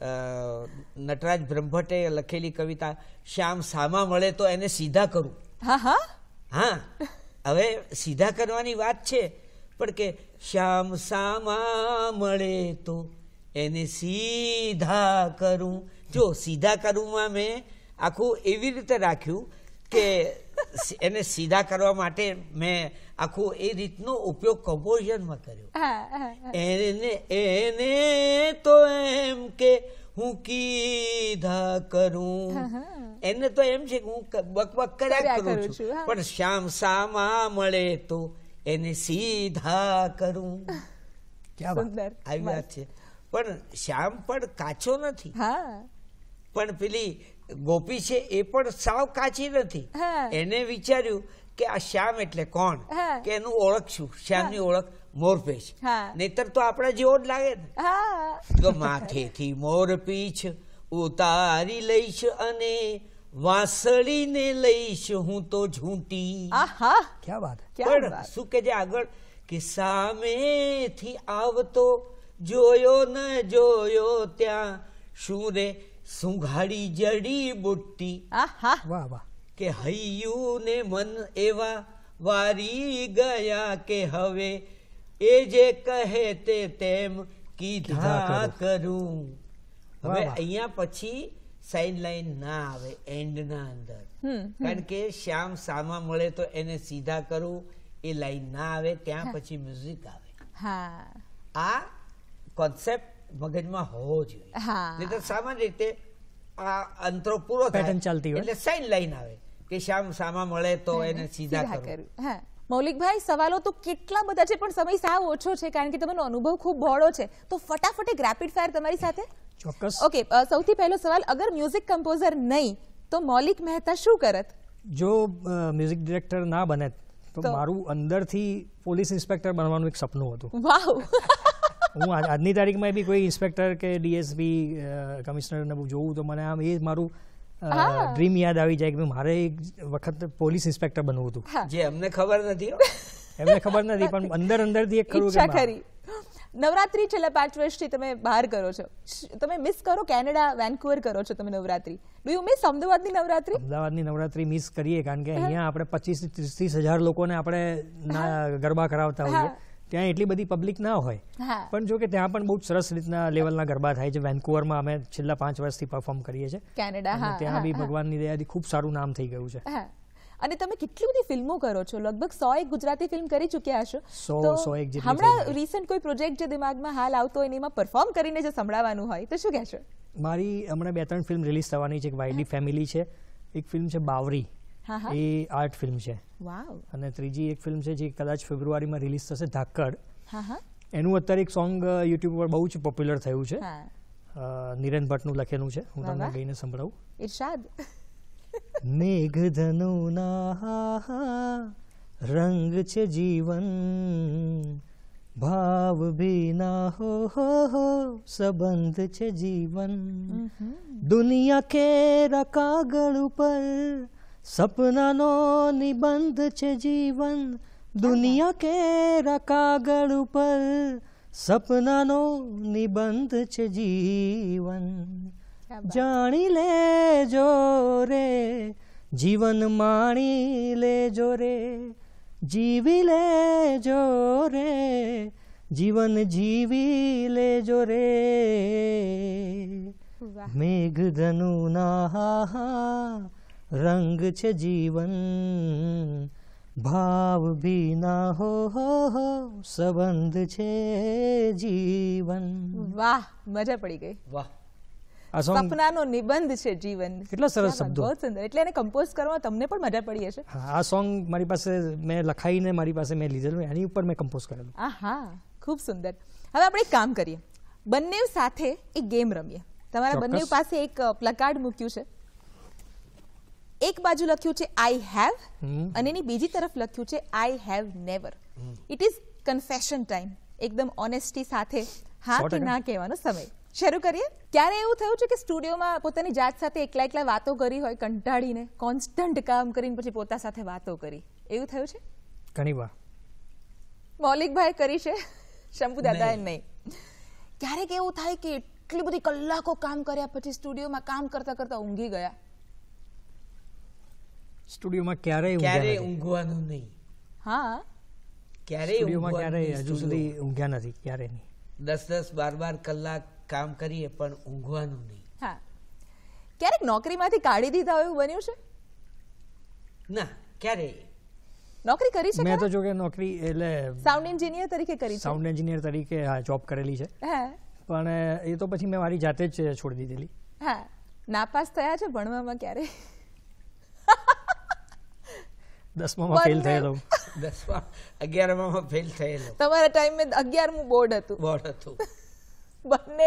નટરાજ બ્રહ્મભટ્ટે લખેલી કવિતા શ્યામ સામા મળે તો એને સીધા કરું. હા, હવે સીધા કરવાની વાત છે, પણ કે શ્યામ સામા મળે તો એને સીધા કરું. જો સીધા કરુંમાં મેં આખું એવી રીતે રાખ્યું કે એને સીધા કરવા માટે મેં આખું એ રીતનો ઉપયોગ કમ્પોઝિશનમાં કર્યો. એને એને તો એમ કે હું કીધા કરું, એને તો એમ છે કે હું બકબક કર્યા કરું છું, પણ શ્યામ સામા મળે તો એને સીધા કરું. આવી વાત છે. પણ શ્યામ પણ કાચો નથી, પણ પેલી ગોપી છે એ પણ સાવ કાચી નથી. એને વિચાર્યું કે આ શ્યામ એટલે કોણ, કે એનું ઓળખ શું, શ્યામની ઓળખ મોરપીંછ, નહીતર તો આપણા જેવો જ લાગે ને. તો માથેથી મોરપીંછ ઉતારી લઈશ અને વાંસળીને લઈશ હું તો ઝૂંટી. ક્યા વાત. પણ શું કે જે આગળ કે સામેથી આવતો જોયો ન જોયો ત્યાં શું રે સુંઘાડી જડી બુટ્ટી. વાહ વાહ. કે હૈયું ને મન એવા વારી ગયા કે હવે એ જે કહે તે તેમ કીધા કરું. હવે અહીંયા પછી સાઈડ લાઈન ના આવે એન્ડ ના અંદર, કારણ કે શ્યામ સામા મળે તો એને સીધા કરું એ લાઈન ના આવે, ત્યાં પછી મ્યુઝિક આવે. આ કોન્સેપ્ટ મગજમાં હોવો જોઈએ, નહીં તો સામાન્ય રીતે આ અંતરો પૂરો થાય એટલે સાઈન લાઈન આવે કે શ્યામ સામા મળે તો એને સીધા કરું. મૌલિકભાઈ, સવાલો તો કેટલા બધા છે પણ સમય સાવ ઓછો છે, કારણ કે તમારો અનુભવ ખૂબ બહોળો છે, તો ફટાફટ એક રેપિડ ફાયર તમારી સાથે. ચોક્કસ. ઓકે, સૌથી પહેલો સવાલ, અગર મ્યુઝિક કમ્પોઝર નહીં તો મૌલિક મહેતા શું કરત? જો મ્યુઝિક ડિરેક્ટર ના બને તો મારું અંદરથી પોલીસ ઇન્સ્પેક્ટર બનવાનું એક સપનું હતું. વાવ. હું આજની તારીખમાં બી કોઈ ઇન્સ્પેક્ટર કે ડીએસપી કમિશનરને જોઉં તો મને આમ એ મારું ડ્રીમ યાદ આવી જાય કે મારે એક વખત પોલીસ ઇન્સ્પેક્ટર બનવું હતું. જે અમને ખબર નથી, એમને ખબર નથી, પણ અંદર અંદરથી એક ખરું ખરી. નવરાત્રી છેલ્લા પાંચ વર્ષથી તમે બહાર કરો છો, તમે મિસ કરો? કેનેડા વેન્કુવર કરો છો તમે નવરાત્રી, ડુ યુ મિસ અમદાવાદની નવરાત્રી? અમદાવાદની નવરાત્રી મિસ કરીએ, કારણ કે અહીંયા આપણે પચીસ ત્રીસ હજાર લોકોને આપણે ગરબા કરાવતા હોઈએ, ત્યાં એટલી બધી પબ્લિક ના હોય. પણ જો કે ત્યાં પણ બહુ સરસ રીતના લેવલના ગરબા થાય છે. વેન્કુવરમાં અમે છેલ્લા પાંચ વર્ષથી પરફોર્મ કરીએ છીએ. કેનેડા, ત્યાં બી ભગવાનની દયાથી ખૂબ સારું નામ થઈ ગયું છે. અને તમે કેટલી બધી ફિલ્મો કરો છો, લગભગ સો એક ગુજરાતી ફિલ્મ કરી ચૂક્યા હશો. સો સો એક જેટલી. હમણાં રિસન્ટ કોઈ પ્રોજેક્ટ જે દિમાગમાં હાલ આવતો હોય એમાં પરફોર્મ કરીને જે સંભળાવવાનું હોય તો શું કહેશો? મારી હમણાં બે ત્રણ ફિલ્મ રિલીઝ થવાની છે. એક વાયડી ફેમિલી છે, એક ફિલ્મ છે બાવરી, એ આર્ટ ફિલ્મ છે, અને ત્રીજી એક ફિલ્મ છે જે કદાચ ફેબ્રુઆરીમાં રિલીઝ થશે, ધાકડ. એનું અત્યારે એક સોંગ યુટ્યુબ પર બહુ જ પોપ્યુલર થયું છે, નિરેન ભટ્ટનું લખેલું છે. હું તમને ગઈને સંભળાવું. ઇરશાદ. મેઘધનુના રંગ છે જીવન, ભાવ ભીના હો હો હો સંબંધ છે જીવન. દુનિયા કેરા કાગળ ઉપર સપનાનો નિબંધ છે જીવન. દુનિયા કેરા કાગળ ઉપર સપનાનો નિબંધ છે જીવન. જાણી લેજો રે જીવન, માણી લેજો રે, જીવી લેજો રે જીવન, જીવી લેજો રે. મેઘધનુના રંગ છે જીવન, ભાવ ભીના હો હો હો સંબંધ છે જીવન. વાહ, મજા પડી ગઈ. વાહ, સપનાનો નિબંધ છે જીવન. કેટલા સરસ શબ્દો. બહુ સુંદર. એટલે એને કમ્પોઝ કરવામાં તમને પણ મજા પડી હશે. હા, આ સોંગ મારી પાસે મેં લખાઈને મારી પાસે મેં લીધેલું, એની ઉપર મેં કમ્પોઝ કરેલું. આહા, ખૂબ સુંદર. હવે આપણે એક કામ કરીએ, બંને સાથે એક ગેમ રમીએ. તમારા બંને પાસે એક પ્લકાર્ડ મૂક્યું છે. એક બાજુ લખ્યું છે આઈ હેવ અને એની બીજી તરફ લખ્યું છે I have never. It is confession time. એકદમ ઓનેસ્ટી સાથે હા કે ના કહેવાનો સમય. શરૂ કરીએ. ક્યારે એવું થયું છે કે સ્ટુડિયોમાં પોતાની જાત સાથે એકલા એકલા વાતો કરી હોય, કંટાળીને કોન્સ્ટન્ટ કામ કરીને પછી પોતા સાથે વાતો કરી, એવું થયું છે? ઘણી વાર. મૌલિકભાઈ કરી છે, શંભુ દાદાએ નહીં. ક્યારેક એવું થાય કે એટલી બધી કલાકો કામ કર્યા પછી સ્ટુડિયોમાં કામ કરતા કરતા ઊંઘી ગયા? સ્ટુડિયોમાં ક્યારેય ક્યારેય ઊંઘવાનું નહીં. હા, ક્યારેય સ્ટુડિયોમાં ક્યારેય હજુ સુધી ઊંઘ્યા નથી, ક્યારેય નહીં. દસ દસ બાર બાર કલાક કામ કરીએ પણ ઊંઘવાનું નહીં. હા. ક્યારેક નોકરીમાંથી કાઢી દીધા હોય એવું બન્યું છે? ના, ક્યારેય. નોકરી કરી છે? મેં તો જો કે નોકરી એટલે સાઉન્ડ એન્જિનિયર તરીકે કરી છે. સાઉન્ડ એન્જિનિયર તરીકે હા જોબ કરેલી છે. હા, પણ એ તો પછી મેં મારી જાતે જ છોડી દીધેલી. હા. નાપાસ થયા છે ભણવામાં ક્યારે? દસમામાં ફેલ થયેલો. દસમા અગિયારમાં ફેલ થયેલો. તમારા ટાઈમે અગિયારમું બોર્ડ હતું. બોર્ડ હતું. બંને.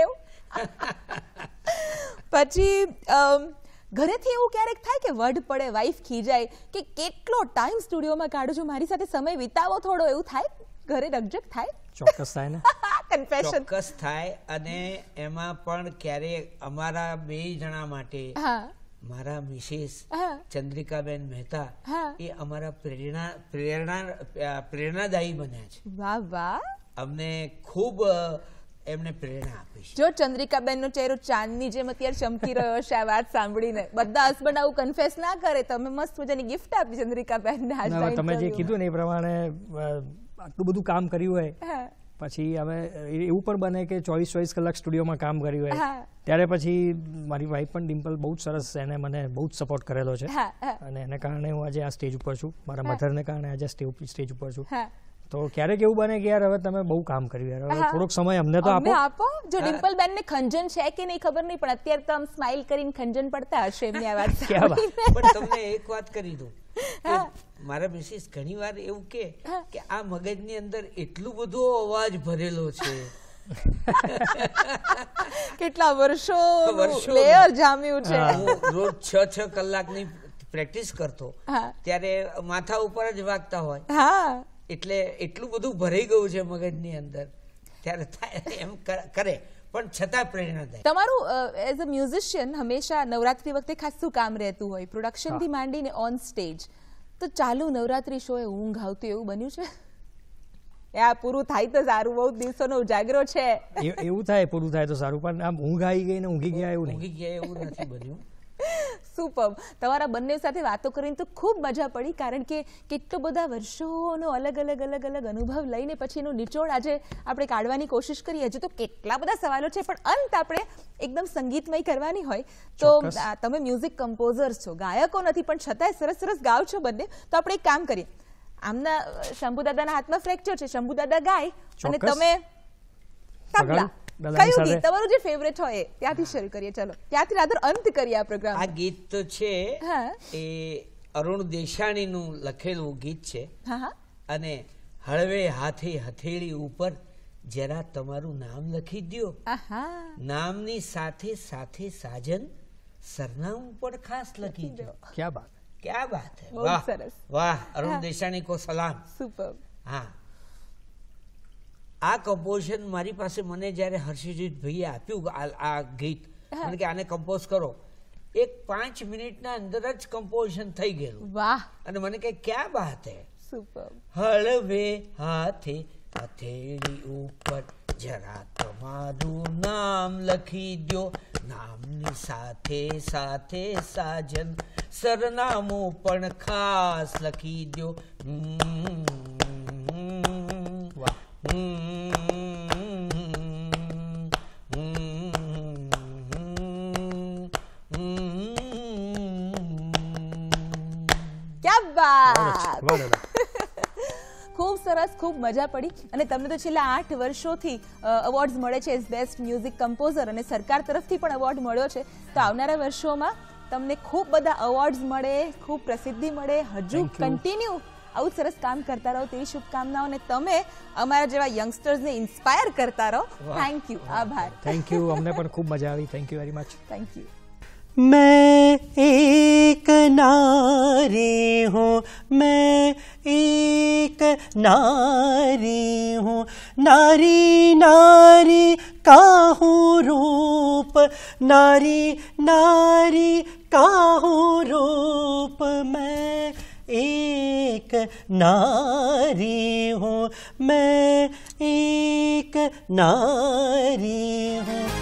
પછી ઘરેથી એવું ક્યારેક થાય કે વઢ પડે, વાઈફ ખીજાય કે કેટલો ટાઈમ સ્ટુડિયોમાં કાઢો છો, મારી સાથે સમય વિતાવો થોડો, એવું થાય? ઘરે રકઝક થાય? ચોક્કસ થાય ને. કન્ફેશન. ચોક્કસ થાય. અને એમાં પણ ક્યારેક અમારા બે જણા માટે મારા મિસિસ ચંદ્રિકાબેન મહેતા એ અમારા પ્રેરણા પ્રેરણા પ્રેરણાદાયી બન્યા છે. વાહ વાહ. અમને ખૂબ એમને પ્રેરણા આપી છે. જો ચંદ્રિકાબેન નો ચહેરો ચાંદની જેમ અત્યારે ચમકી રહ્યો છે આ વાત સાંભળીને. બધા હસબન્ડ આવું કન્ફેસ ના કરે. તમે મસ્ત મજાની ગિફ્ટ આપી ચંદ્રિકાબેન ને. તમે જે કીધું ને એ પ્રમાણે આટલું બધું કામ કર્યું હોય પછી હવે એવું પણ બને કે ચોવીસ ચોવીસ કલાક સ્ટુડિયોમાં કામ કર્યું હોય ત્યારે પછી મારી વાઈફ પણ ડિમ્પલ બહુ જ સરસ, એને મને બહુ જ સપોર્ટ કરેલો છે અને એને કારણે હું આજે આ સ્ટેજ ઉપર છું. મારા મધરને કારણે આજે સ્ટેજ ઉપર છું. તો ક્યારેક એવું બને કે યાર હવે તમે બહુ કામ કર્યું, યાર હવે થોડોક સમય અમને તો આપો આપો. જો ડિમ્પલ બેન ને ખંજન છે કે નહીં ખબર નહીં, પણ અત્યારે તો આમ સ્માઈલ કરીને ખંજન પડતા હશે એમની આ વાત. પણ તમને એક વાત કરી દઉં, મારા મિસિસ ઘણી વાર એવું કે કે આ મગજની અંદર એટલું બધો અવાજ ભરેલો છે, કેટલા વર્ષો લેયર જામ્યું છે. રોજ છ છ કલાકની પ્રેક્ટિસ કરતો ત્યારે માથા ઉપર જ વાગતા હોય. હા, એટલે એટલું બધું ભરાઈ ગયું છે મગજની અંદર, ત્યારે એમ કરે પણ છતાં પ્રેરણા થાય. તમારું એઝ અ મ્યુઝિશિયન હંમેશા નવરાત્રી વખતે ખાસું કામ રહેતું હોય, પ્રોડક્શન થી માંડીને ઓન સ્ટેજ. તો ચાલુ નવરાત્રી શો એ ઊંઘ આવતી એવું બન્યું છે? આ પૂરું થાય તો સારું, બહુ દિવસોનો ઉજાગરો છે. એવું થાય પૂરું થાય તો સારું, પણ આમ ઊંઘ આવી ગઈ ને ઊંઘી ગયા એવું ઊંઘી ગયા એવું નથી બન્યું. સુપર. તમારા બંને સાથે વાતો કરીને તો ખૂબ મજા પડી, કારણ કે કેટલો બધા વર્ષોનો અલગ અલગ અલગ અલગ અનુભવ લઈને પછી એનો નિચોડ આજે આપણે કાઢવાની કોશિશ કરીએ. હજુ તો કેટલા બધા સવાલો છે, પણ અંત આપણે એકદમ સંગીતમય કરવાની હોય તો તમે મ્યુઝિક કમ્પોઝર્સ છો, ગાયકો નથી, પણ છતાંય સરસ સરસ ગાવ છો બંને. તો આપણે એક કામ કરીએ, આમના શંભુ દાદાના હાથમાં ફ્રેક્ચર છે, શંભુ દાદા ગાય અને તમે તબલા. કયું ગીત તમારું જે ફેવરેટ હોય ત્યાંથી શરૂ કરીએ? ચલો ત્યાંથી રાધર અંત કરીએ આ પ્રોગ્રામ. આ ગીત તો છે એ અરુણ દેશાણીનું લખેલું ગીત છે અને હળવે હાથે હથેળી ઉપર જરા તમારું નામ લખી દ્યો, નામની સાથે સાથે સાજન સરનામું પણ ખાસ લખી દો. ક્યા બાત ક્યા બાત હે. બહુ વાહ સરસ. વાહ અરુણ દેસાણી કો સલામ. સુપર. હા, આ કમ્પોઝિશન મારી પાસે મને જ્યારે હર્ષિજીત ભાઈએ આપ્યું આ ગીત, મને કે આને કમ્પોઝ કરો, એક પાંચ મિનિટના અંદર જ કમ્પોઝિશન થઈ ગયેલું. વાહ. અને મને કે ક્યા બાત હે. સુપર. હળવે હાથે હથેળી ઉપર જરા તમારું નામ લખી દો, નામની સાથે સાથે સાજન સરનામું પણ ખાસ લખી દો. વાહ. ક્યા બાત. ખૂબ સરસ, ખૂબ મજા પડી. અને તમને તો છેલ્લા આઠ વર્ષોથી અવોર્ડ્સ મળે છે એઝ બેસ્ટ મ્યુઝિક કમ્પોઝર, અને સરકાર તરફથી પણ અવોર્ડ મળ્યો છે. તો આવનારા વર્ષોમાં તમને ખૂબ બધા અવોર્ડ્સ મળે, ખૂબ પ્રસિદ્ધિ મળે, હજુ કન્ટિન્યુ આવું સરસ કામ કરતા રહો તેવી શુભકામનાઓ. અને તમે અમારા જેવા યંગસ્ટર્સને ઇન્સ્પાયર કરતા રહો. Thank you. આભાર. Thank you. અમને પણ ખૂબ મજા આવી. Thank you very much. Thank you. मैं एक नारी हूँ, मैं एक नारी हूँ, नारी नारी का हूँ रूप, नारी नारी का हूँ रूप, मैं एक नारी हूँ, मैं एक नारी हूँ.